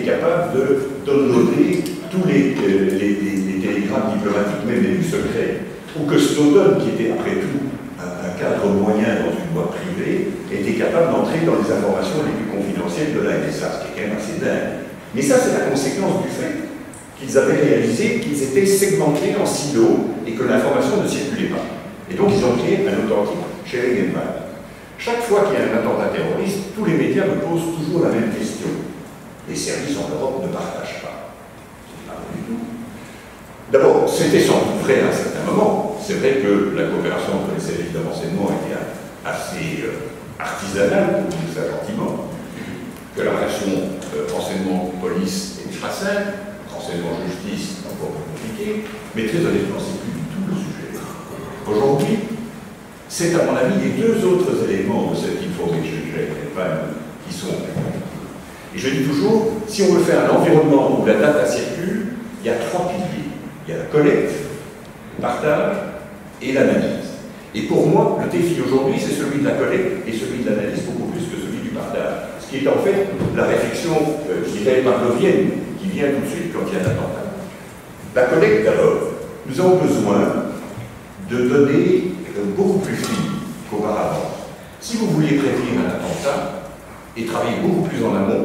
capable de downloader tous les, euh, les, les, les télégrammes diplomatiques, même les plus secrets, ou que Snowden, qui était après tout un, un cadre moyen dans une boîte privée, était capable d'entrer dans les informations les plus confidentielles de la N S A, ce qui est quand même assez dingue. Mais ça, c'est la conséquence du fait qu'ils avaient réalisé qu'ils étaient segmentés en silos et que l'information ne circulait pas. Et donc, ils ont créé un authentique sharing environment. Chaque fois qu'il y a un attentat terroriste, tous les médias me posent toujours la même question. Les services en Europe ne partagent pas. C'est pas vrai du tout. D'abord, c'était sans doute vrai à un certain moment. C'est vrai que la coopération entre les services de renseignement était assez euh, artisanale, pour dire ça gentiment, que la relation euh, renseignement-police est pas simple, renseignement-justice encore plus compliqué, mais très honnêtement, c'est plus du tout le sujet. Aujourd'hui, c'est à mon avis les deux autres éléments de cette information sharing qui sont importants. Et je dis toujours, si on veut faire un environnement où la data circule, il y a trois piliers. Il y a la collecte, le partage et l'analyse. Et pour moi, le défi aujourd'hui, c'est celui de la collecte et celui de l'analyse beaucoup plus que celui du partage. Ce qui est en fait la réflexion, euh, je dirais, pavlovienne, qui vient tout de suite quand il y a un attentat. La collecte, d'abord, nous avons besoin de données beaucoup plus fines qu'auparavant. Si vous vouliez prévenir un attentat et travailler beaucoup plus en amont,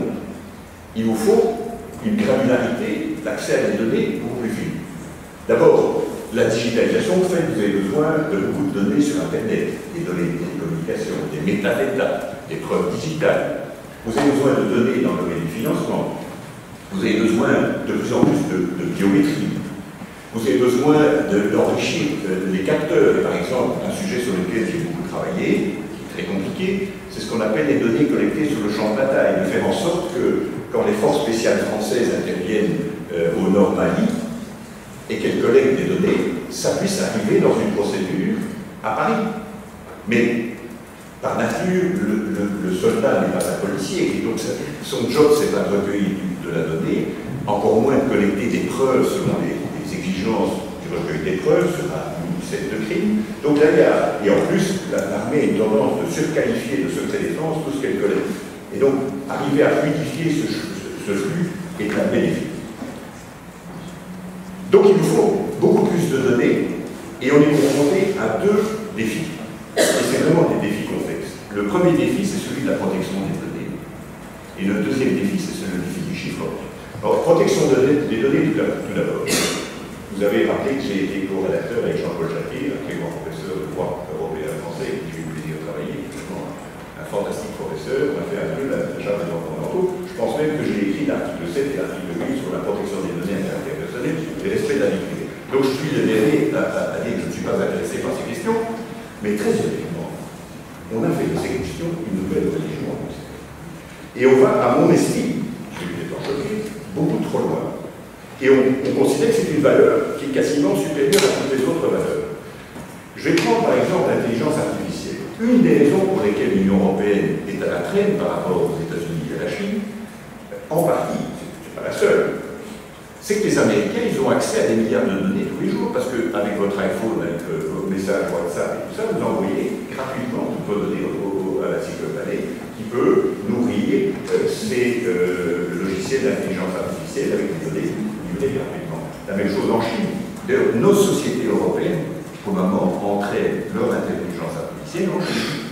il vous faut une granularité d'accès à des données beaucoup plus fines. D'abord, la digitalisation fait que vous avez besoin de beaucoup de données sur Internet, des données de télécommunications, des métadatas, des preuves digitales. Vous avez besoin de données dans le domaine du financement. Vous avez besoin de plus en plus de, de biométrie. Vous avez besoin d'enrichir de, les capteurs. Et par exemple, un sujet sur lequel j'ai beaucoup travaillé, qui est très compliqué, c'est ce qu'on appelle les données collectées sur le champ de bataille. De faire en sorte que, quand les forces spéciales françaises interviennent euh, au nord Mali, et qu'elles collectent des données, ça puisse arriver dans une procédure à Paris. Mais, par nature, le, le, le soldat n'est pas un policier, et donc ça, son job, c'est pas de recueillir de la donnée, encore moins de collecter des preuves selon les exigences du recueil des preuves sur une scène de crime. Donc là, il y a, et en plus, l'armée a une tendance de surqualifier de secret défense tout ce qu'elle collecte. Et donc, arriver à fluidifier ce, ce flux est un bénéfice. Donc il nous faut beaucoup plus de données, et on est confronté à deux défis. Et c'est vraiment des défis complexes. Le premier défi, c'est celui de la protection des données. Et le deuxième défi, c'est celui du chiffrement. Alors, protection des données, tout d'abord. Vous avez rappelé que j'ai été co-rédacteur avec Jean-Paul Jacquet, un très grand professeur de droit européen français, avec qui j'ai eu le plaisir de travailler, un fantastique professeur. On a fait un peu la charte des droits fondamentaux. Je pense même que j'ai écrit l'article sept et l'article huit sur la protection des données à caractère personnel et respect de la vie privée. Donc je suis le dernier à, à, à dire que je ne suis pas intéressé par ces questions, mais très honnêtement, on a fait de ces questions une nouvelle religion en Occident. Et on va, à mon estime, je suis peut-être choqué, beaucoup trop loin. Et on, on considère que c'est une valeur qui est quasiment supérieure à toutes les autres valeurs. Je vais prendre par exemple l'intelligence artificielle. Une des raisons pour lesquelles l'Union européenne est à la traîne par rapport aux États-Unis et à la Chine, en partie, c'est pas la seule, c'est que les Américains, ils ont accès à des milliards de données tous les jours, parce qu'avec votre iPhone, avec euh, vos messages WhatsApp et tout ça, vous envoyez gratuitement toutes vos données au, au, à la cycloplanète qui peut nourrir euh, ces euh, logiciels d'intelligence artificielle avec des données livrées gratuitement. La même chose en Chine. D'ailleurs, nos sociétés européennes, au moment, entraînent leur intelligence artificielle en Chine.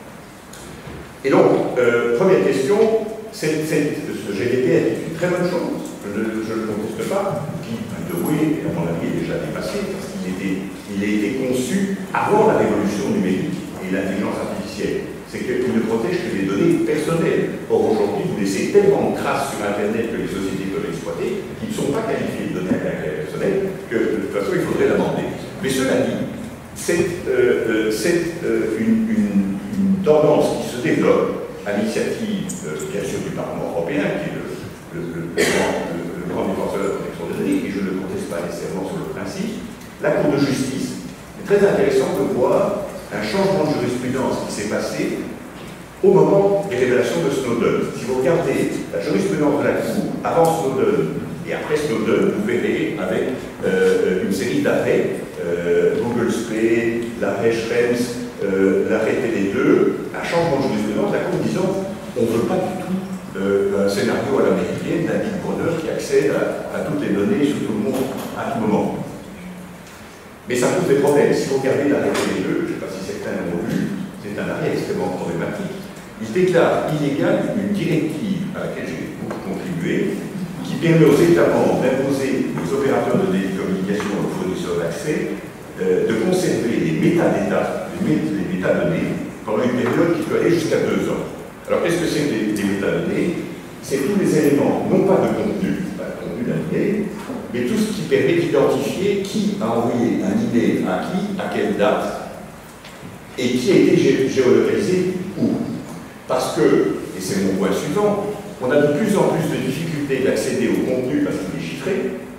Et donc, euh, première question, c'est, c'est, ce G D P R est une très bonne chose. Je ne le conteste pas, qui, de oui, à mon avis, est déjà dépassé, parce qu'il était, il a été conçu avant la révolution numérique et l'intelligence artificielle. C'est qu'il ne protège que les données personnelles. Or, aujourd'hui, vous laissez tellement de traces sur Internet que les sociétés peuvent exploiter, qui ne sont pas qualifiées de données à caractère personnel, que de toute façon, il faudrait l'amender. Mais cela dit, c'est euh, euh, une, une, une tendance qui se développe à l'initiative, euh, bien sûr, du Parlement européen, qui est le Le, le, le, grand, le, le grand défenseur de la protection des données, et je ne le conteste pas nécessairement sur le principe. La Cour de justice. C'est très intéressant de voir un changement de jurisprudence qui s'est passé au moment des révélations de Snowden. Si vous regardez la jurisprudence de la Cour avant Snowden et après Snowden, vous verrez avec euh, une série d'arrêts, euh, Google Spay, l'arrêt Schrems, euh, l'arrêt T D deux, un changement de jurisprudence, la Cour disant on ne veut pas du tout Euh, un scénario à l'américaine d'un Big Brother qui accède à, à toutes les données sur tout le monde à tout moment. Mais ça pose des problèmes. Si vous regardez l'arrêté des deux, je ne sais pas si certains l'ont vu, c'est un arrêt extrêmement problématique. Il déclare illégal une directive à laquelle j'ai beaucoup contribué, qui permet aux États membres d'imposer aux opérateurs de télécommunications et aux fournisseurs d'accès euh, de conserver les métadata, les, les métadonnées, pendant une période qui peut aller jusqu'à deux ans. Alors, qu'est-ce que c'est que des, des métadonnées? C'est tous les éléments, non pas de contenu, pas de contenu d'un email, mais tout ce qui permet d'identifier qui a envoyé un email à qui, à quelle date, et qui a été gé géolocalisé où. Parce que, et c'est mon point suivant, on a de plus en plus de difficultés d'accéder au contenu parce qu'il est chiffré,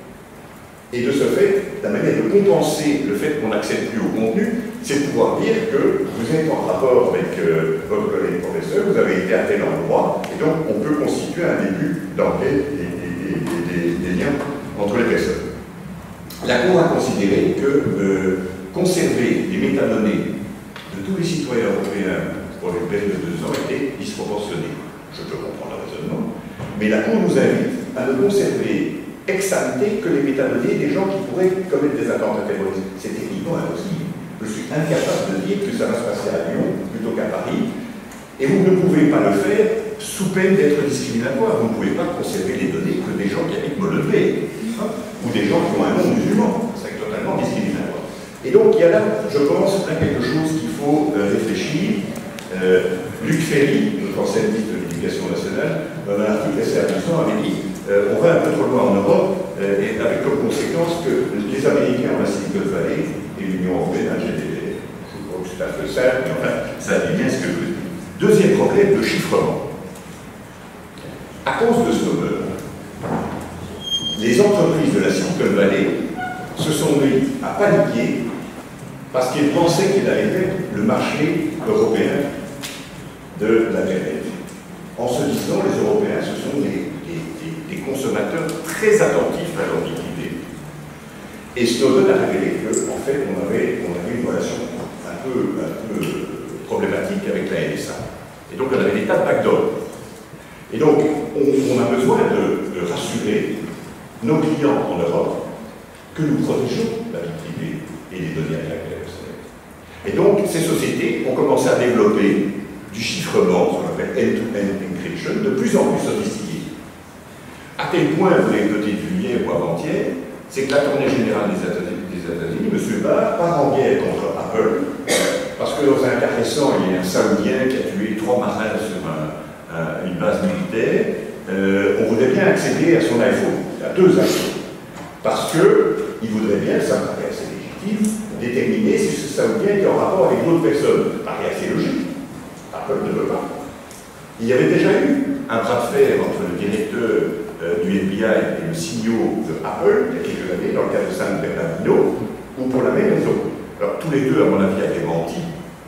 et de ce fait, la manière de compenser le fait qu'on n'accède plus au contenu, c'est de pouvoir dire que vous êtes en rapport avec euh, votre collègue professeur, vous avez été à tel endroit, et donc on peut constituer un début d'enquête et, et, et, et des, des liens entre les personnes. La Cour a considéré que euh, conserver les métadonnées de tous les citoyens européens pour une période de deux ans était disproportionné. Je peux comprendre le raisonnement, mais la Cour nous invite à ne conserver ex ante que les métadonnées des gens qui pourraient commettre des attentats terroristes. C'est techniquement impossible. Je suis incapable de dire que ça va se passer à Lyon plutôt qu'à Paris, et vous ne pouvez pas le faire sous peine d'être discriminatoire. Vous ne pouvez pas conserver les données que des gens qui habitent Molenbeek, hein, ou des gens qui ont un nom musulman. C'est totalement discriminatoire. Et donc, il y a là, je pense, à quelque chose qu'il faut euh, réfléchir. Euh, Luc Ferry, notre ancien ministre de l'Éducation nationale, dans un article assez amusant, avait dit euh, on va un peu trop loin en Europe, euh, et avec comme conséquence que les Américains ont la Silicon Valley et l'Union européenne a un G D P R. Je crois que c'est un peu simple, mais enfin, ça dit bien ce que je veux dire. Deuxième problème, le chiffrement. À cause de Snowden, les entreprises de la Silicon Valley se sont mis à paniquer parce qu'ils pensaient qu'ils allaient être le marché européen de l'Internet. En se disant, les Européens, ce sont des, des, des, des consommateurs très attentifs à leur vie privée. Et Snowden a révélé qu'en fait, on avait, on avait une relation un peu, un peu problématique avec la N S A. Et donc, on avait des tas de backdoors. Et donc, on, on a besoin de, de rassurer nos clients en Europe que nous protégeons la vie privée et les données à caractère personnel. Et donc, ces sociétés ont commencé à développer du chiffrement, ce qu'on appelle end-to-end encryption, de plus en plus sophistiqué. À tel point, vous l'avez noté hier ou avant-hier, c'est que la tournée générale des États-Unis, M. Barr, part en guerre contre Apple, parce que dans un cas récent, il y a un Saoudien qui a tué trois marins sur un, un, une base militaire. Euh, on voudrait bien accéder à son iPhone, à deux iPhones, parce qu'il voudrait bien, ça me paraît assez légitime, déterminer si ce Saoudien est en rapport avec d'autres personnes. Ça paraît assez logique. Apple ne veut pas. Il y avait déjà eu un bras de fer entre le directeur euh, du F B I et le C E O de Apple il y a quelques années, dans le cas de San Bernardino, ou pour la même raison. Alors tous les deux, à mon avis, avaient menti.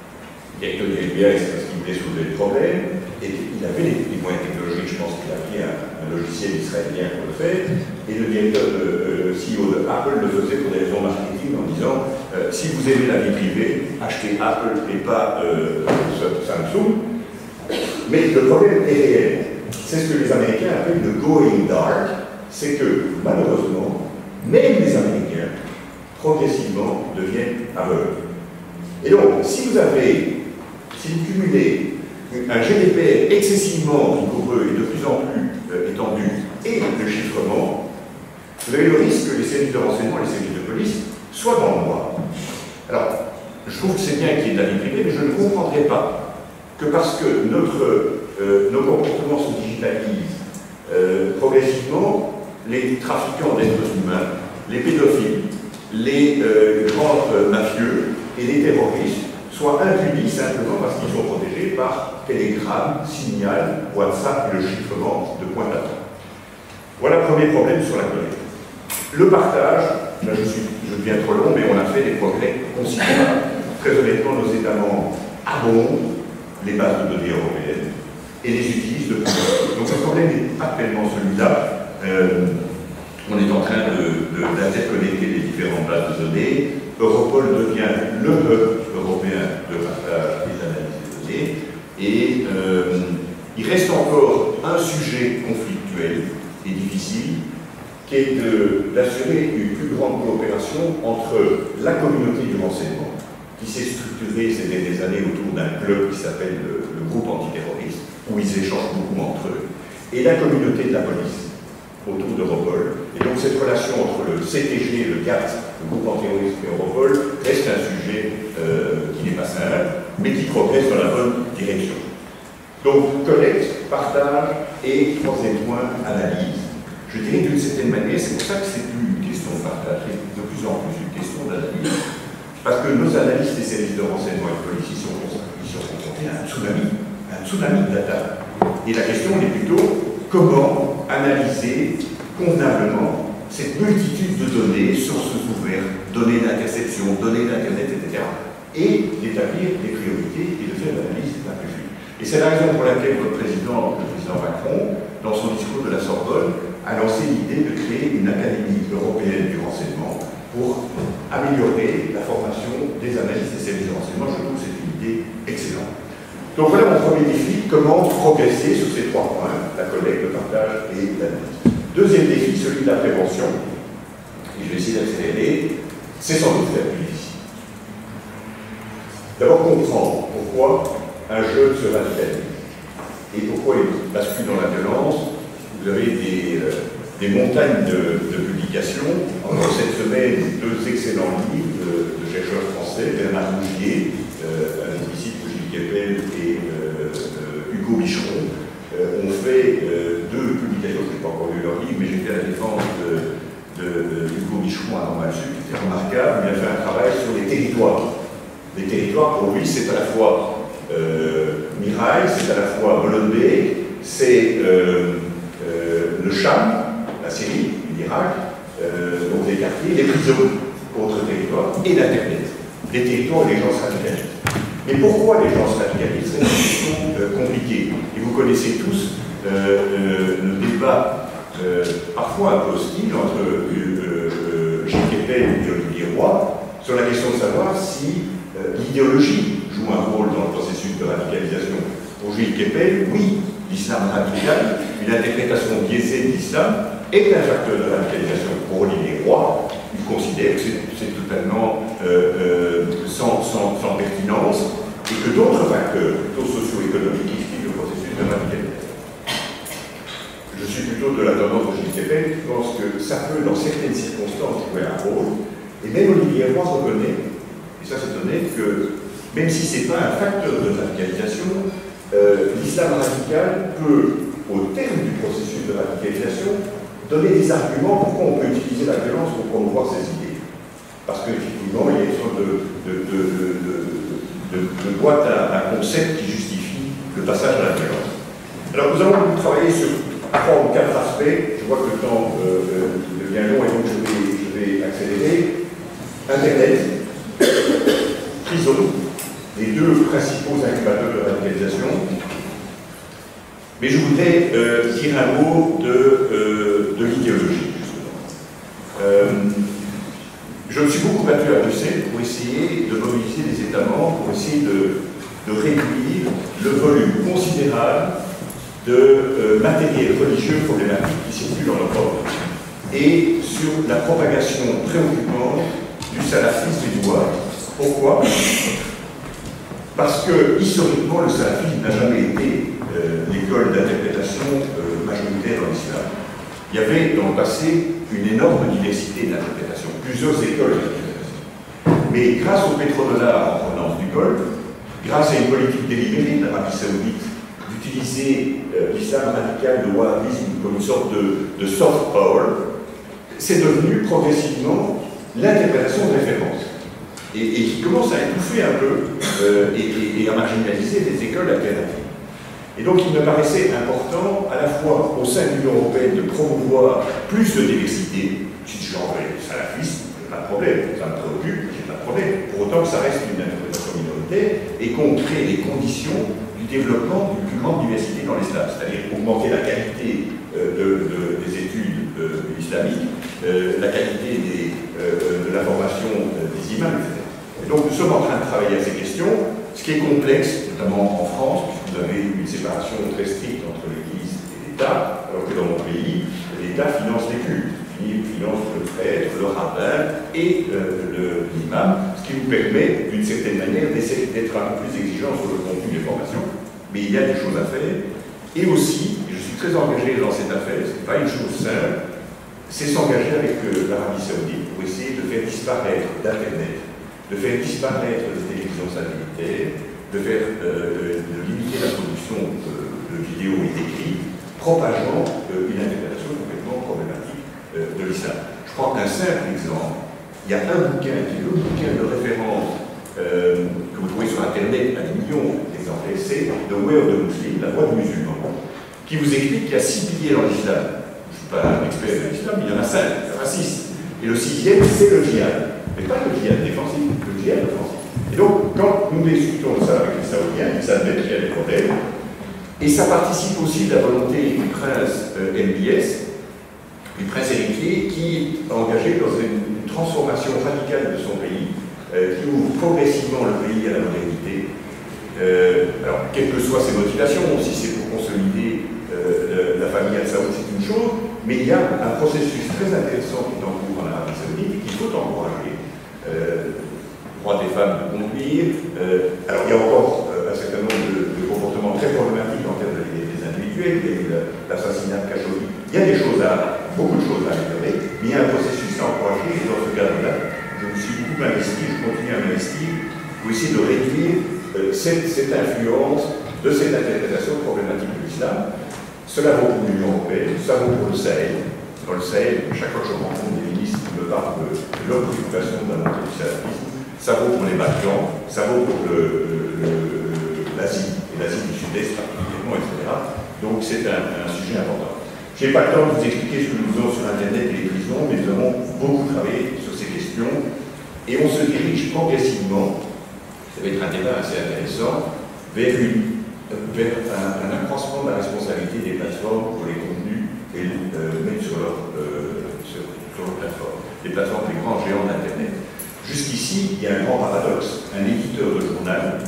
Le directeur du F B I, c'est parce qu'il voulait soulever le problème, et il avait les, les moyens technologiques, je pense qu'il a pris un, un logiciel israélien pour le faire, et le directeur de euh, C E O de Apple le faisait pour des raisons marketing en disant euh, si vous aimez la vie privée, achetez Apple et pas euh, Samsung. Mais le problème est réel. C'est ce que les Américains appellent le going dark, c'est que malheureusement, même les Américains, progressivement, deviennent aveugles. Et donc, si vous avez, si vous cumulez un G D P R excessivement rigoureux et de plus en plus euh, étendu, et le chiffrement, vous avez le risque que les services de renseignement et les services de police soient dans le noir. Alors, je trouve que c'est bien qu'il y ait de la vie privée, mais je ne comprendrais pas que parce que notre, euh, nos comportements se digitalisent euh, progressivement, les trafiquants d'êtres humains, les pédophiles, les euh, grands euh, mafieux et les terroristes soient impunis simplement parce qu'ils sont protégés par Telegram, Signal, WhatsApp et le chiffrement de points d'attente. Voilà le premier problème sur la collecte. Le partage, là je, suis, je deviens trop long, mais on a fait des progrès considérables. Très honnêtement, nos États membres abondent les bases de données européennes et les utilisent de plus en plus. Donc le problème n'est pas tellement celui-là. Euh, on est en train d'interconnecter les différentes bases de données. Europol devient le hub européen de partage et d'analyse des données. Et euh, il reste encore un un sujet conflictuel et difficile, qui est d'assurer une plus grande coopération entre la communauté du renseignement, qui s'est structurée ces dernières années autour d'un club qui s'appelle le, le groupe antiterroriste, où ils échangent beaucoup entre eux, et la communauté de la police, autour d'Europol. Et donc cette relation entre le C T G, le G A T, le groupe antiterroriste et Europol, reste un sujet euh, qui n'est pas simple, mais qui progresse dans la bonne direction. Donc collecte, partage et, troisième point, analyse. Je dirais d'une certaine manière, c'est pour ça que c'est plus une question de partage, c'est de plus en plus une question d'analyse, parce que nos analystes des services de renseignement et de police, ils sont, ils sont confrontés à un tsunami, un tsunami de data. Et la question est plutôt comment analyser convenablement cette multitude de données, sources ouvertes, données d'interception, données d'Internet, et cetera, et d'établir des priorités et de faire l'analyse la plus fine. Et c'est la raison pour laquelle votre président, le président Macron, dans son discours de la Sorbonne, a lancé l'idée de créer une académie européenne du renseignement pour améliorer la formation des analystes des services de renseignement. Je trouve que c'est une idée excellente. Donc voilà mon premier défi, comment progresser sur ces trois points, la collecte, le partage et l'analyse. Deuxième défi, celui de la prévention, et je vais essayer d'accélérer, c'est sans doute la plus difficile. D'abord comprendre pourquoi un jeune se radicalise et pourquoi il bascule dans la violence. Vous avez des, euh, des montagnes de, de publications. Encore cette semaine, deux excellents livres de, de chercheurs français, Bernard Rougier, euh, un disciple de Gilles Kepel et euh, euh, Hugo Bicheron, euh, ont fait euh, deux publications. Je n'ai pas encore lu leur livre, mais j'ai fait la défense de, de, de Hugo Bicheron à Normal Sud, qui était remarquable. Il a fait un travail sur les territoires. Les territoires, pour lui, c'est à la fois euh, Mirail, c'est à la fois Molenbeek, c'est euh, Euh, le Cham, la Syrie, l'Irak, euh, donc les quartiers, les prisons, autres territoires, et l'Internet. Les territoires où les gens se radicalisent. Mais pourquoi les gens se radicalisent? C'est une question euh, compliquée. Et vous connaissez tous euh, euh, le débat euh, parfois un peu hostile entre euh, euh, Gilles Kepel et Olivier Roy sur la question de savoir si euh, l'idéologie joue un rôle dans le processus de radicalisation. Pour Gilles Kepel, oui, l'islam radical, une interprétation biaisée de l'islam, est un facteur de radicalisation. Pour Olivier Roy, il considère que c'est totalement euh, euh, sans, sans, sans pertinence et que d'autres facteurs, plutôt socio-économiques, expliquent le processus de radicalisation. Je suis plutôt de la tendance de Gilles Kepel qui pense que ça peut, dans certaines circonstances, jouer un rôle. Et même Olivier Roy reconnaît, et ça c'est donné, que même si ce n'est pas un facteur de radicalisation, Euh, l'islam radical peut, au terme du processus de radicalisation, donner des arguments pourquoi on peut utiliser la violence pour promouvoir ses idées. Parce qu'effectivement, il y a une sorte de, de, de, de, de, de, de boîte à, à concept qui justifie le passage à la violence. Alors, nous allons travailler sur trois ou quatre aspects. Je vois que le temps euh, devient long et donc je vais, je vais accélérer. Internet, prison, les deux principaux incubateurs de radicalisation. Mais je voudrais euh, dire un mot de, euh, de l'idéologie, justement. Euh, je me suis beaucoup battu à Bruxelles pour essayer de mobiliser les États membres, pour essayer de, de réduire le volume considérable de euh, matériel religieux problématique qui circule en Europe et sur la propagation préoccupante du salafisme et du wahhabisme. Pourquoi ? Parce que, historiquement, le salafisme n'a jamais été euh, l'école d'interprétation euh, majoritaire dans l'islam. Il y avait, dans le passé, une énorme diversité d'interprétations, plusieurs écoles d'interprétation. Mais grâce au pétrodollar en provenance du Golfe, grâce à une politique délibérée de l'Arabie Saoudite d'utiliser euh, l'islam radical, le wahhabisme, comme une sorte de, de soft power, c'est devenu progressivement l'interprétation de référence. Et, et qui commence à étouffer un peu euh, et, et, et à marginaliser les écoles alternatives. Et donc il me paraissait important, à la fois au sein de l'Union européenne, de promouvoir plus de diversité, si je genre le salafisme, j'ai pas de problème, ça me préoccupe, j'ai pas de problème, pour autant que ça reste une interprétation minoritaire et qu'on crée les conditions du développement d'une plus grande diversité dans l'islam, c'est-à-dire augmenter la qualité euh, de, de, des études euh, islamiques, euh, la qualité des, euh, de la formation euh, des imams, et cetera. Et donc nous sommes en train de travailler à ces questions, ce qui est complexe, notamment en France, puisque vous avez une séparation très stricte entre l'Église et Alors que dans mon pays, l'État finance les cultes, il finance le prêtre, le rabbin et euh, l'imam, ce qui vous permet, d'une certaine manière, d'essayer d'être un peu plus exigeant sur le contenu des formations. Mais il y a des choses à faire. Et aussi, et je suis très engagé dans cette affaire, ce n'est pas une chose simple, c'est s'engager avec euh, l'Arabie Saoudite pour essayer de faire disparaître d'Internet, de faire disparaître les télévisions satellitaires, de, faire, euh, de limiter la production de, de vidéos et d'écrits, propageant euh, une interprétation complètement problématique euh, de l'islam. Je prends un simple exemple. Il y a un bouquin qui est le bouquin de référence euh, que vous trouvez sur Internet à des millions d'exemplaires, c'est The Way of the Muslim, la voix du musulman, qui vous explique qu'il y a six piliers dans l'islam. Je ne suis pas un expert de l'islam, mais il y en a cinq, il y en a six. Et le sixième, c'est le djihad. Mais pas le djihad défensif, le djihad offensif. Et donc, quand nous discutons de ça avec les Saoudiens, ils admettent qu'il y a des problèmes. Et ça participe aussi de la volonté du prince euh, M B S, du prince héritier, qui est engagé dans une transformation radicale de son pays, euh, qui ouvre progressivement le pays à la modernité. Euh, alors, quelles que soient ses motivations, si c'est pour consolider euh, la famille al-Saoud, c'est une chose, mais il y a un processus très intéressant qui est en cours en Arabie Saoudite et qu'il faut encourager. Euh, droit des femmes de conduire. Euh, alors, il y a encore euh, un certain nombre de, de comportements très problématiques en termes de libertés individuelles. Il y a eu l'assassinat de Khashoggi. Il y a des choses à, beaucoup de choses à améliorer, mais il y a un processus à encourager. Et dans ce cadre-là, je me suis beaucoup investi, je continue à m'investir pour essayer de réduire euh, cette, cette influence de cette interprétation problématique de l'islam. Cela vaut pour l'Union européenne, ça vaut pour le Sahel. Dans le Sahel, chaque fois que je rencontre des ministres qui me parlent de, de leur préoccupation de la montée du salafisme, ça vaut pour les Balkans, ça vaut pour l'Asie, et l'Asie du Sud-Est particulièrement, et cetera. Donc c'est un, un sujet important. Je n'ai pas le temps de vous expliquer ce que nous faisons sur Internet et les prisons, mais nous avons beaucoup travaillé sur ces questions, et on se dirige progressivement, ça va être un débat assez intéressant, vers, une, vers un, un accroissement de la responsabilité des plateformes pour les contenus et euh, mettre sur leur, euh, sur, sur leur plateforme, les plateformes des grands géants d'Internet. Jusqu'ici, il y a un grand paradoxe. Un éditeur de journal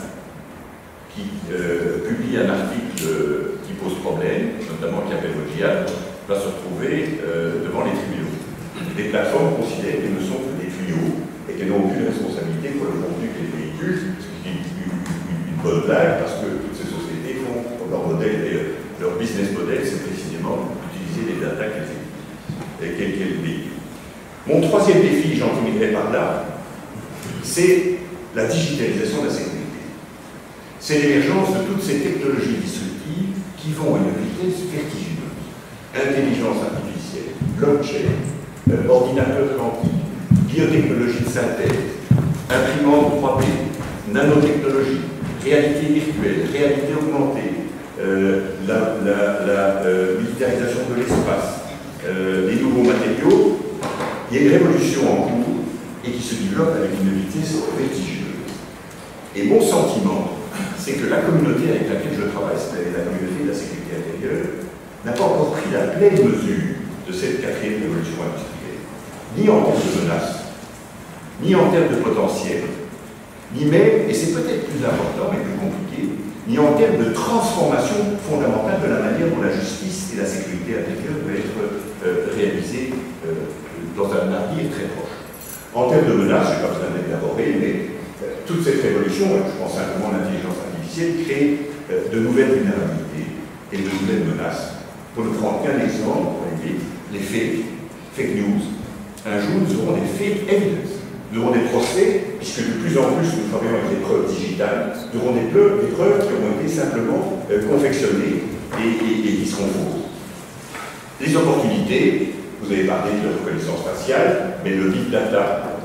qui euh, publie un article euh, qui pose problème, notamment qui appelle au djihad, va se retrouver euh, devant les tribunaux. Les plateformes considèrent qu'elles ne sont que des tuyaux et qu'elles n'ont aucune responsabilité pour le contenu qu'elles véhiculent, ce qui est une, une, une bonne blague parce que toutes ces sociétés font leur modèle, leur business model, c'est précisément d'utiliser les data qu'elles véhiculent. Mon troisième défi, j'en finirai par là, c'est la digitalisation de la sécurité. C'est l'émergence de toutes ces technologies disruptives qui vont à une vitesse vertigineuse. Intelligence artificielle, blockchain, euh, ordinateur quantique, biotechnologie de synthèse, imprimante trois D, nanotechnologie, réalité virtuelle, réalité augmentée, euh, la, la, la euh, militarisation de l'espace, euh, les nouveaux matériaux. Il y a une révolution en cours et qui se développe avec une vitesse vertigineuse. Et mon sentiment, c'est que la communauté avec laquelle je travaille, c'est-à-dire la communauté de la sécurité intérieure, n'a pas encore pris la pleine mesure de cette quatrième révolution industrielle, ni en termes de menaces, ni en termes de potentiel, ni même, et c'est peut-être plus important mais plus compliqué, ni en termes de transformation fondamentale de la manière dont la justice et la sécurité intérieure doivent être euh, réalisées euh, dans un avenir très proche. En termes de menaces, je n'ai pas besoin d'être élaboré, mais euh, toute cette révolution, je pense simplement à l'intelligence artificielle, crée euh, de nouvelles vulnérabilités et de nouvelles menaces. Pour ne prendre qu'un exemple, pour les, les fake, fake news. Un jour, nous aurons des fake evidence. Nous aurons des procès, puisque de plus en plus nous travaillons avec des preuves digitales, nous aurons des preuves, des preuves qui auront été simplement euh, confectionnées et, et, et qui seront fausses. Les opportunités, vous avez parlé de la reconnaissance faciale, mais le big data,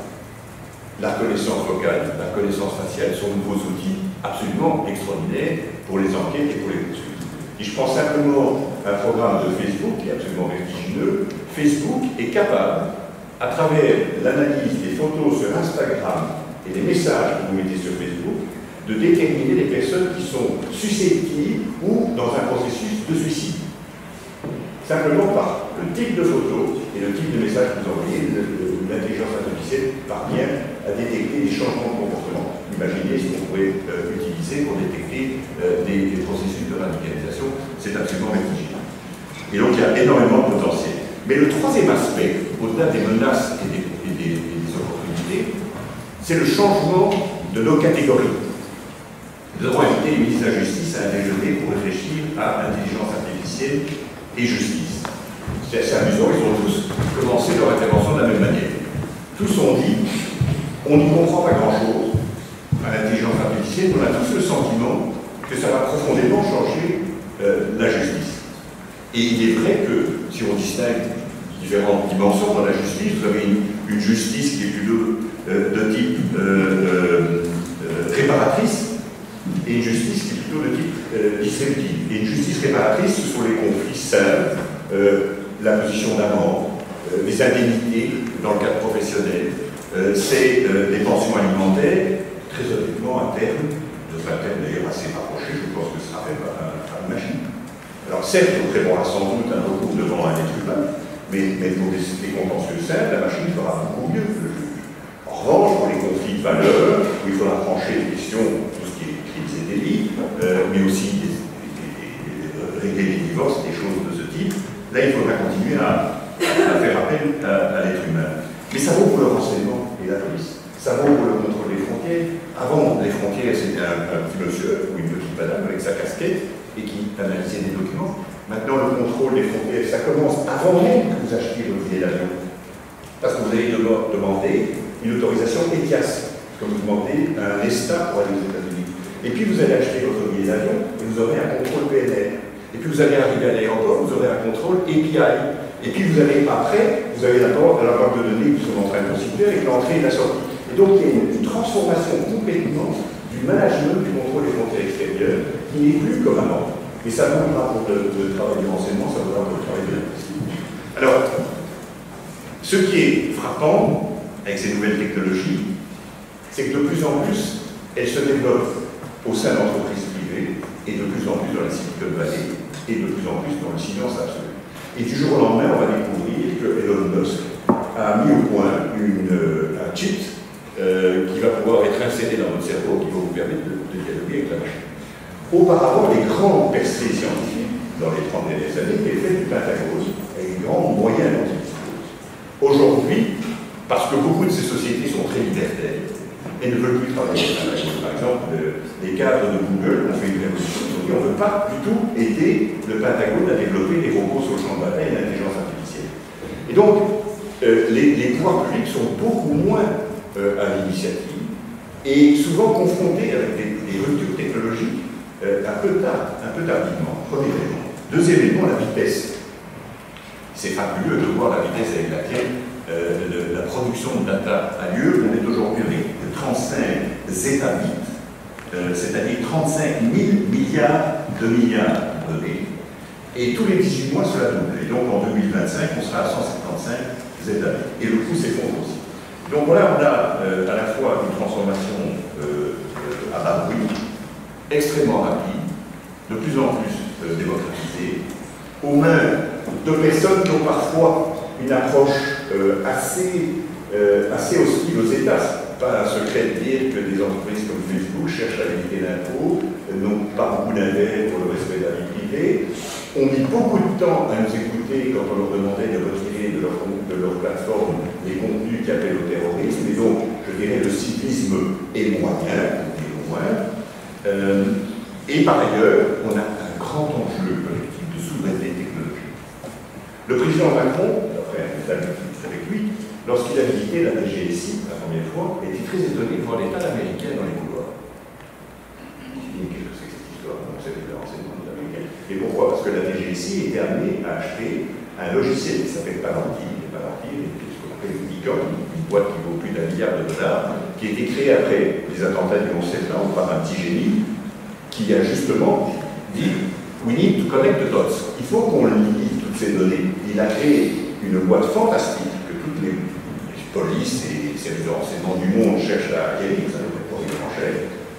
la connaissance vocale, la connaissance faciale sont de nouveaux outils absolument extraordinaires pour les enquêtes et pour les poursuites. Et je prends simplement un programme de Facebook qui est absolument vertigineux. Facebook est capable, à travers l'analyse des photos sur Instagram et des messages que vous mettez sur Facebook, de déterminer les personnes qui sont susceptibles ou dans un processus de suicide. Simplement par le type de photo et le type de message que vous envoyez, l'intelligence artificielle parvient à détecter des changements de comportement. Imaginez ce qu'on pourrait euh, utiliser pour détecter euh, des, des processus de radicalisation, c'est absolument vertigineux. Et donc il y a énormément de potentiel. Mais le troisième aspect, au-delà des menaces et des, et des, et des opportunités, c'est le changement de nos catégories. Nous avons invité les ministres de la Justice à un déjeuner pour réfléchir à l'intelligence artificielle et justice. C'est assez amusant, ils ont tous commencé leur intervention de la même manière. Tous ont dit, on n'y comprend pas grand-chose à l'intelligence artificielle, on a tous le sentiment que ça va profondément changer euh, la justice. Et il est vrai que, si on distingue différentes dimensions dans la justice, vous avez une, une justice qui est plutôt euh, de type euh, euh, euh, réparatrice, et une justice qui est plutôt de type euh, distributive. Et une justice réparatrice, ce sont les conflits simples, euh, la position d'amende, euh, les indemnités dans le cadre professionnel, euh, c'est euh, les pensions alimentaires, très honnêtement, à terme, de un terme d'ailleurs assez rapproché, je pense que ce sera fait par, par une machine. Alors certes, on prévoira sans doute un recours devant un être humain, mais, mais pour des, des contentieux simples, la machine fera beaucoup mieux que le juge. En revanche, pour les conflits de valeurs, où il faudra trancher les questions, tout ce qui est crimes et délits, euh, mais aussi des, des, des, des, régler les divorces, des choses de ce type, là il faudra continuer à, à faire appel à, à l'être humain. Mais ça vaut pour le renseignement et la police. Ça vaut pour le contrôle des frontières. Avant, les frontières, c'était un, un petit monsieur ou une petite madame avec sa casquette et qui analysait des documents. Maintenant, le contrôle des frontières, ça commence avant même que vous achetiez votre billet d'avion. Parce que vous allez demander une autorisation E T I A S, comme vous demandez un ESTA pour aller aux États-Unis. Et puis, vous allez acheter votre billet d'avion et vous aurez un contrôle P N R. Et puis, vous allez arriver à l'aéroport, vous aurez un contrôle A P I. Et puis, vous allez, après, vous avez d'abord la banque de données que nous sommes en train de constituer avec l'entrée et la sortie. Et donc, il y a une, une transformation complètement du management du contrôle des frontières extérieures qui n'est plus comme avant. Et ça vaudra pour le, le travail du renseignement, ça vaudra pour le travail de la police. Alors, ce qui est frappant avec ces nouvelles technologies, c'est que de plus en plus, elles se développent au sein d'entreprises privées et de plus en plus dans la Silicon Valley et de plus en plus dans le silence absolu. Et du jour au lendemain, on va découvrir que Elon Musk a mis au point une, euh, un chip euh, qui va pouvoir être inséré dans notre cerveau, qui va vous permettre de, de dialoguer avec la machine. Auparavant, les grandes percées scientifiques, dans les trente dernières années, étaient faites du Pentagone, avec les grands moyens dont ils disposent. Aujourd'hui, parce que beaucoup de ces sociétés sont très libertaires, et ne veulent plus travailler avec la machine. Par exemple, le, les cadres de Google ont fait une révolution, ils ont dit on ne veut pas du tout aider le Pentagone à développer des robots sur le champ de bataille et l'intelligence artificielle. Et donc, euh, les, les pouvoirs publics sont beaucoup moins euh, à l'initiative et souvent confrontés avec des, des ruptures technologiques euh, un peu tard, un peu tardivement. Premier élément. Deuxième élément, la vitesse. C'est fabuleux de voir la vitesse avec laquelle euh, le, la production de data a lieu. On est aujourd'hui avec trente-cinq zétabits, euh, c'est-à-dire trente-cinq mille milliards de milliards de données. Et tous les dix-huit mois, cela double. Et donc en deux mille vingt-cinq, on sera à cent septante-cinq zétabits. Et le coût s'effondre aussi. Donc voilà, on a euh, à la fois une transformation euh, euh, à bas bruit, extrêmement rapide, de plus en plus euh, démocratisée, aux mains de personnes qui ont parfois une approche euh, assez, euh, assez hostile aux États. Pas un secret de dire que des entreprises comme Facebook cherchent à éviter l'impôt, n'ont pas beaucoup d'intérêt pour le respect de la vie privée, ont mis beaucoup de temps à nous écouter quand on leur demandait de retirer de leur, de leur plateforme les contenus qui appellent au terrorisme, et donc, je dirais, le civisme est moyen, pour dire au moins. Euh, et par ailleurs, on a un grand enjeu collectif de souveraineté technologique. Le président Macron, après un état avec lui, lorsqu'il a visité la D G S I la première fois, était très étonné de voir l'État américain dans les couloirs. Il dit, qu'est-ce que c'est que cette histoire? Donc, c'est des renseignements américains. Et pourquoi? Parce que la D G S I était amenée à acheter un logiciel qui s'appelle Palantir, et Palantir est ce qu'on appelle une icône, une boîte qui vaut plus d'un milliard de dollars, qui a été créée après les attentats du onze septembre par un petit génie qui a justement dit we need to connect the dots. Il faut qu'on lie toutes ces données. Il a créé une boîte fantastique que toutes les, les polices et les services de renseignement du monde cherchent à acquérir, ça ne devrait pas vraiment cher.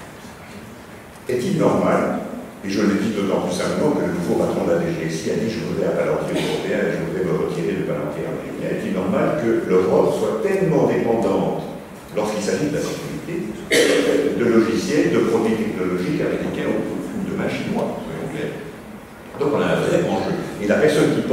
Est-il normal, et je le dis d'autant plus simplement que le nouveau patron de la D G S I a dit je voudrais un Palantir européen et je voudrais me retirer du Palantir américain, est-il normal que l'Europe soit tellement dépendante lorsqu'il s'agit de la sécurité, de logiciels, de produits technologiques américains ou de machines chinois, soyons clairs. Donc on a un vrai enjeu. Et la personne qui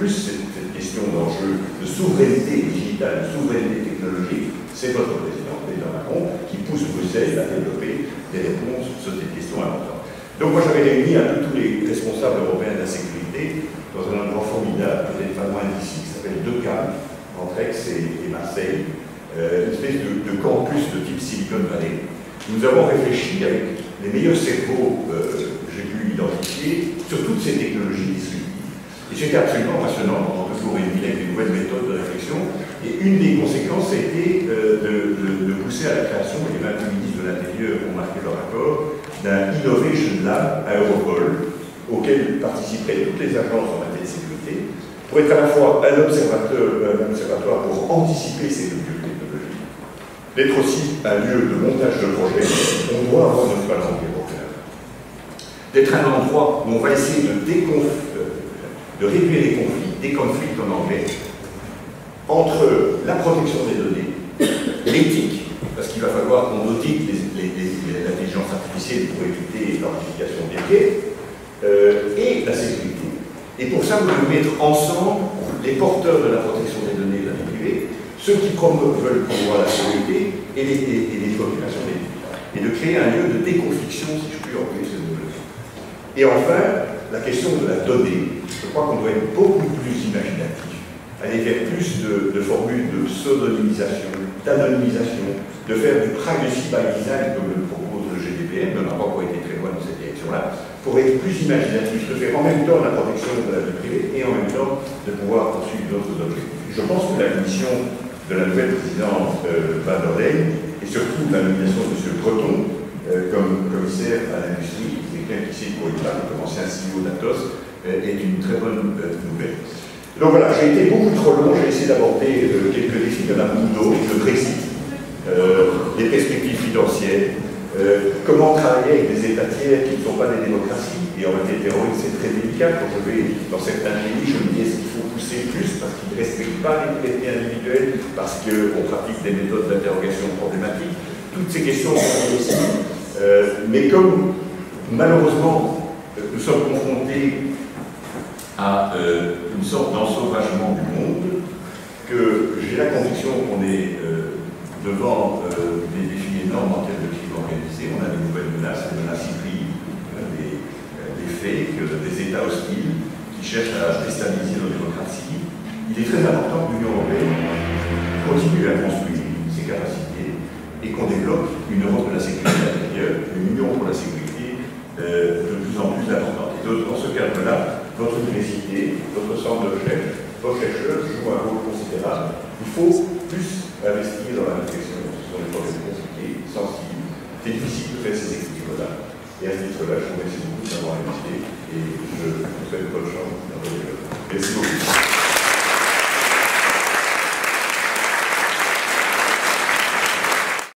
plus cette, cette question d'enjeu de souveraineté digitale, de souveraineté technologique, c'est votre président, Emmanuel Macron, qui pousse Bruxelles à développer des réponses sur cette question importante. Donc moi j'avais réuni un peu tous les responsables européens de la sécurité dans un endroit formidable, peut-être pas loin d'ici, qui s'appelle Decam, entre Aix et, et Marseille, euh, une espèce de, de campus de type Silicon Valley. Nous avons réfléchi avec les meilleurs cerveaux euh, que j'ai pu identifier sur toutes ces technologies disruptives. Et c'était absolument passionnant pendant deux jours et demi avec des nouvelles méthodes de réflexion. Et une des conséquences a été euh, de, de, de pousser à la création, et les vingt-huit ministres de l'Intérieur ont marqué leur accord, d'un Innovation Lab à Europol, auquel participeraient toutes les agences en matière de sécurité, pour être à la fois un observateur, un observatoire pour anticiper ces ruptures technologiques, d'être aussi un lieu de montage de projets. On doit avoir notre talent européen. D'être un endroit où on va essayer de, de réduire les conflits, des conflits en anglais, entre la protection des données, l'éthique, parce qu'il va falloir qu'on audite l'intelligence artificielle pour éviter l'amplification des biais, euh, et la sécurité. Et pour ça, vous devez mettre ensemble les porteurs de la protection des données et de la vie privée, ceux qui veulent promouvoir la sécurité et les, et, et les populations des villes, et de créer un lieu de déconfliction, si je puis employer ce mot. Et enfin, la question de la donnée, je crois qu'on doit être beaucoup plus imaginatif, aller vers plus de, de formules de pseudonymisation, d'anonymisation, de faire du privacy by design, comme le propose le G D P R, mais on n'a pas encore été très loin dans cette direction-là, pour être plus imaginatif, de faire en même temps la protection de la vie privée et en même temps de pouvoir poursuivre d'autres objectifs. Je pense que la mission de la nouvelle présidente euh, Van der Leyen, et surtout la nomination de M. Breton euh, comme commissaire à l'industrie, quelqu'un qui sait de quoi il parle, comme ancien C E O d'Atos, euh, est une très bonne euh, nouvelle. Donc voilà, j'ai été beaucoup trop long, j'ai essayé d'aborder euh, quelques défis de la Mundo, le Brexit, euh, les perspectives financières, euh, comment travailler avec des États tiers qui ne sont pas des démocraties, et en matière terroriste c'est très délicat. Quand je vais dans certains pays, je me dis est-ce qu'il faut pousser plus parce qu'ils ne respectent pas les libertés individuelles, parce qu'on pratique des méthodes d'interrogation problématiques. Toutes ces questions sont difficiles, euh, mais comme malheureusement nous sommes confrontés à euh, une sorte d'ensauvagement du monde, que j'ai la conviction qu'on est euh, devant euh, des défis énormes en termes de crime organisée. On a des nouvelles menaces, des menaces hybrides, euh, des, euh, des fakes, euh, des États hostiles qui cherchent à déstabiliser nos démocraties. Il est très important que l'Union européenne continue à construire ses capacités et qu'on développe une Europe de la sécurité intérieure, une Union pour la sécurité euh, de plus en plus importante. Et dans ce cadre-là, votre université, votre centre de recherche, vos chercheurs jouent un rôle considérable. Il faut plus investir dans la réflexion sur les problèmes compliqués, sensibles. C'est difficile de faire ces équilibres-là. Et à ce titre-là, je vous remercie beaucoup d'avoir invité et je vous souhaite bonne chance dans votre développement. Merci beaucoup.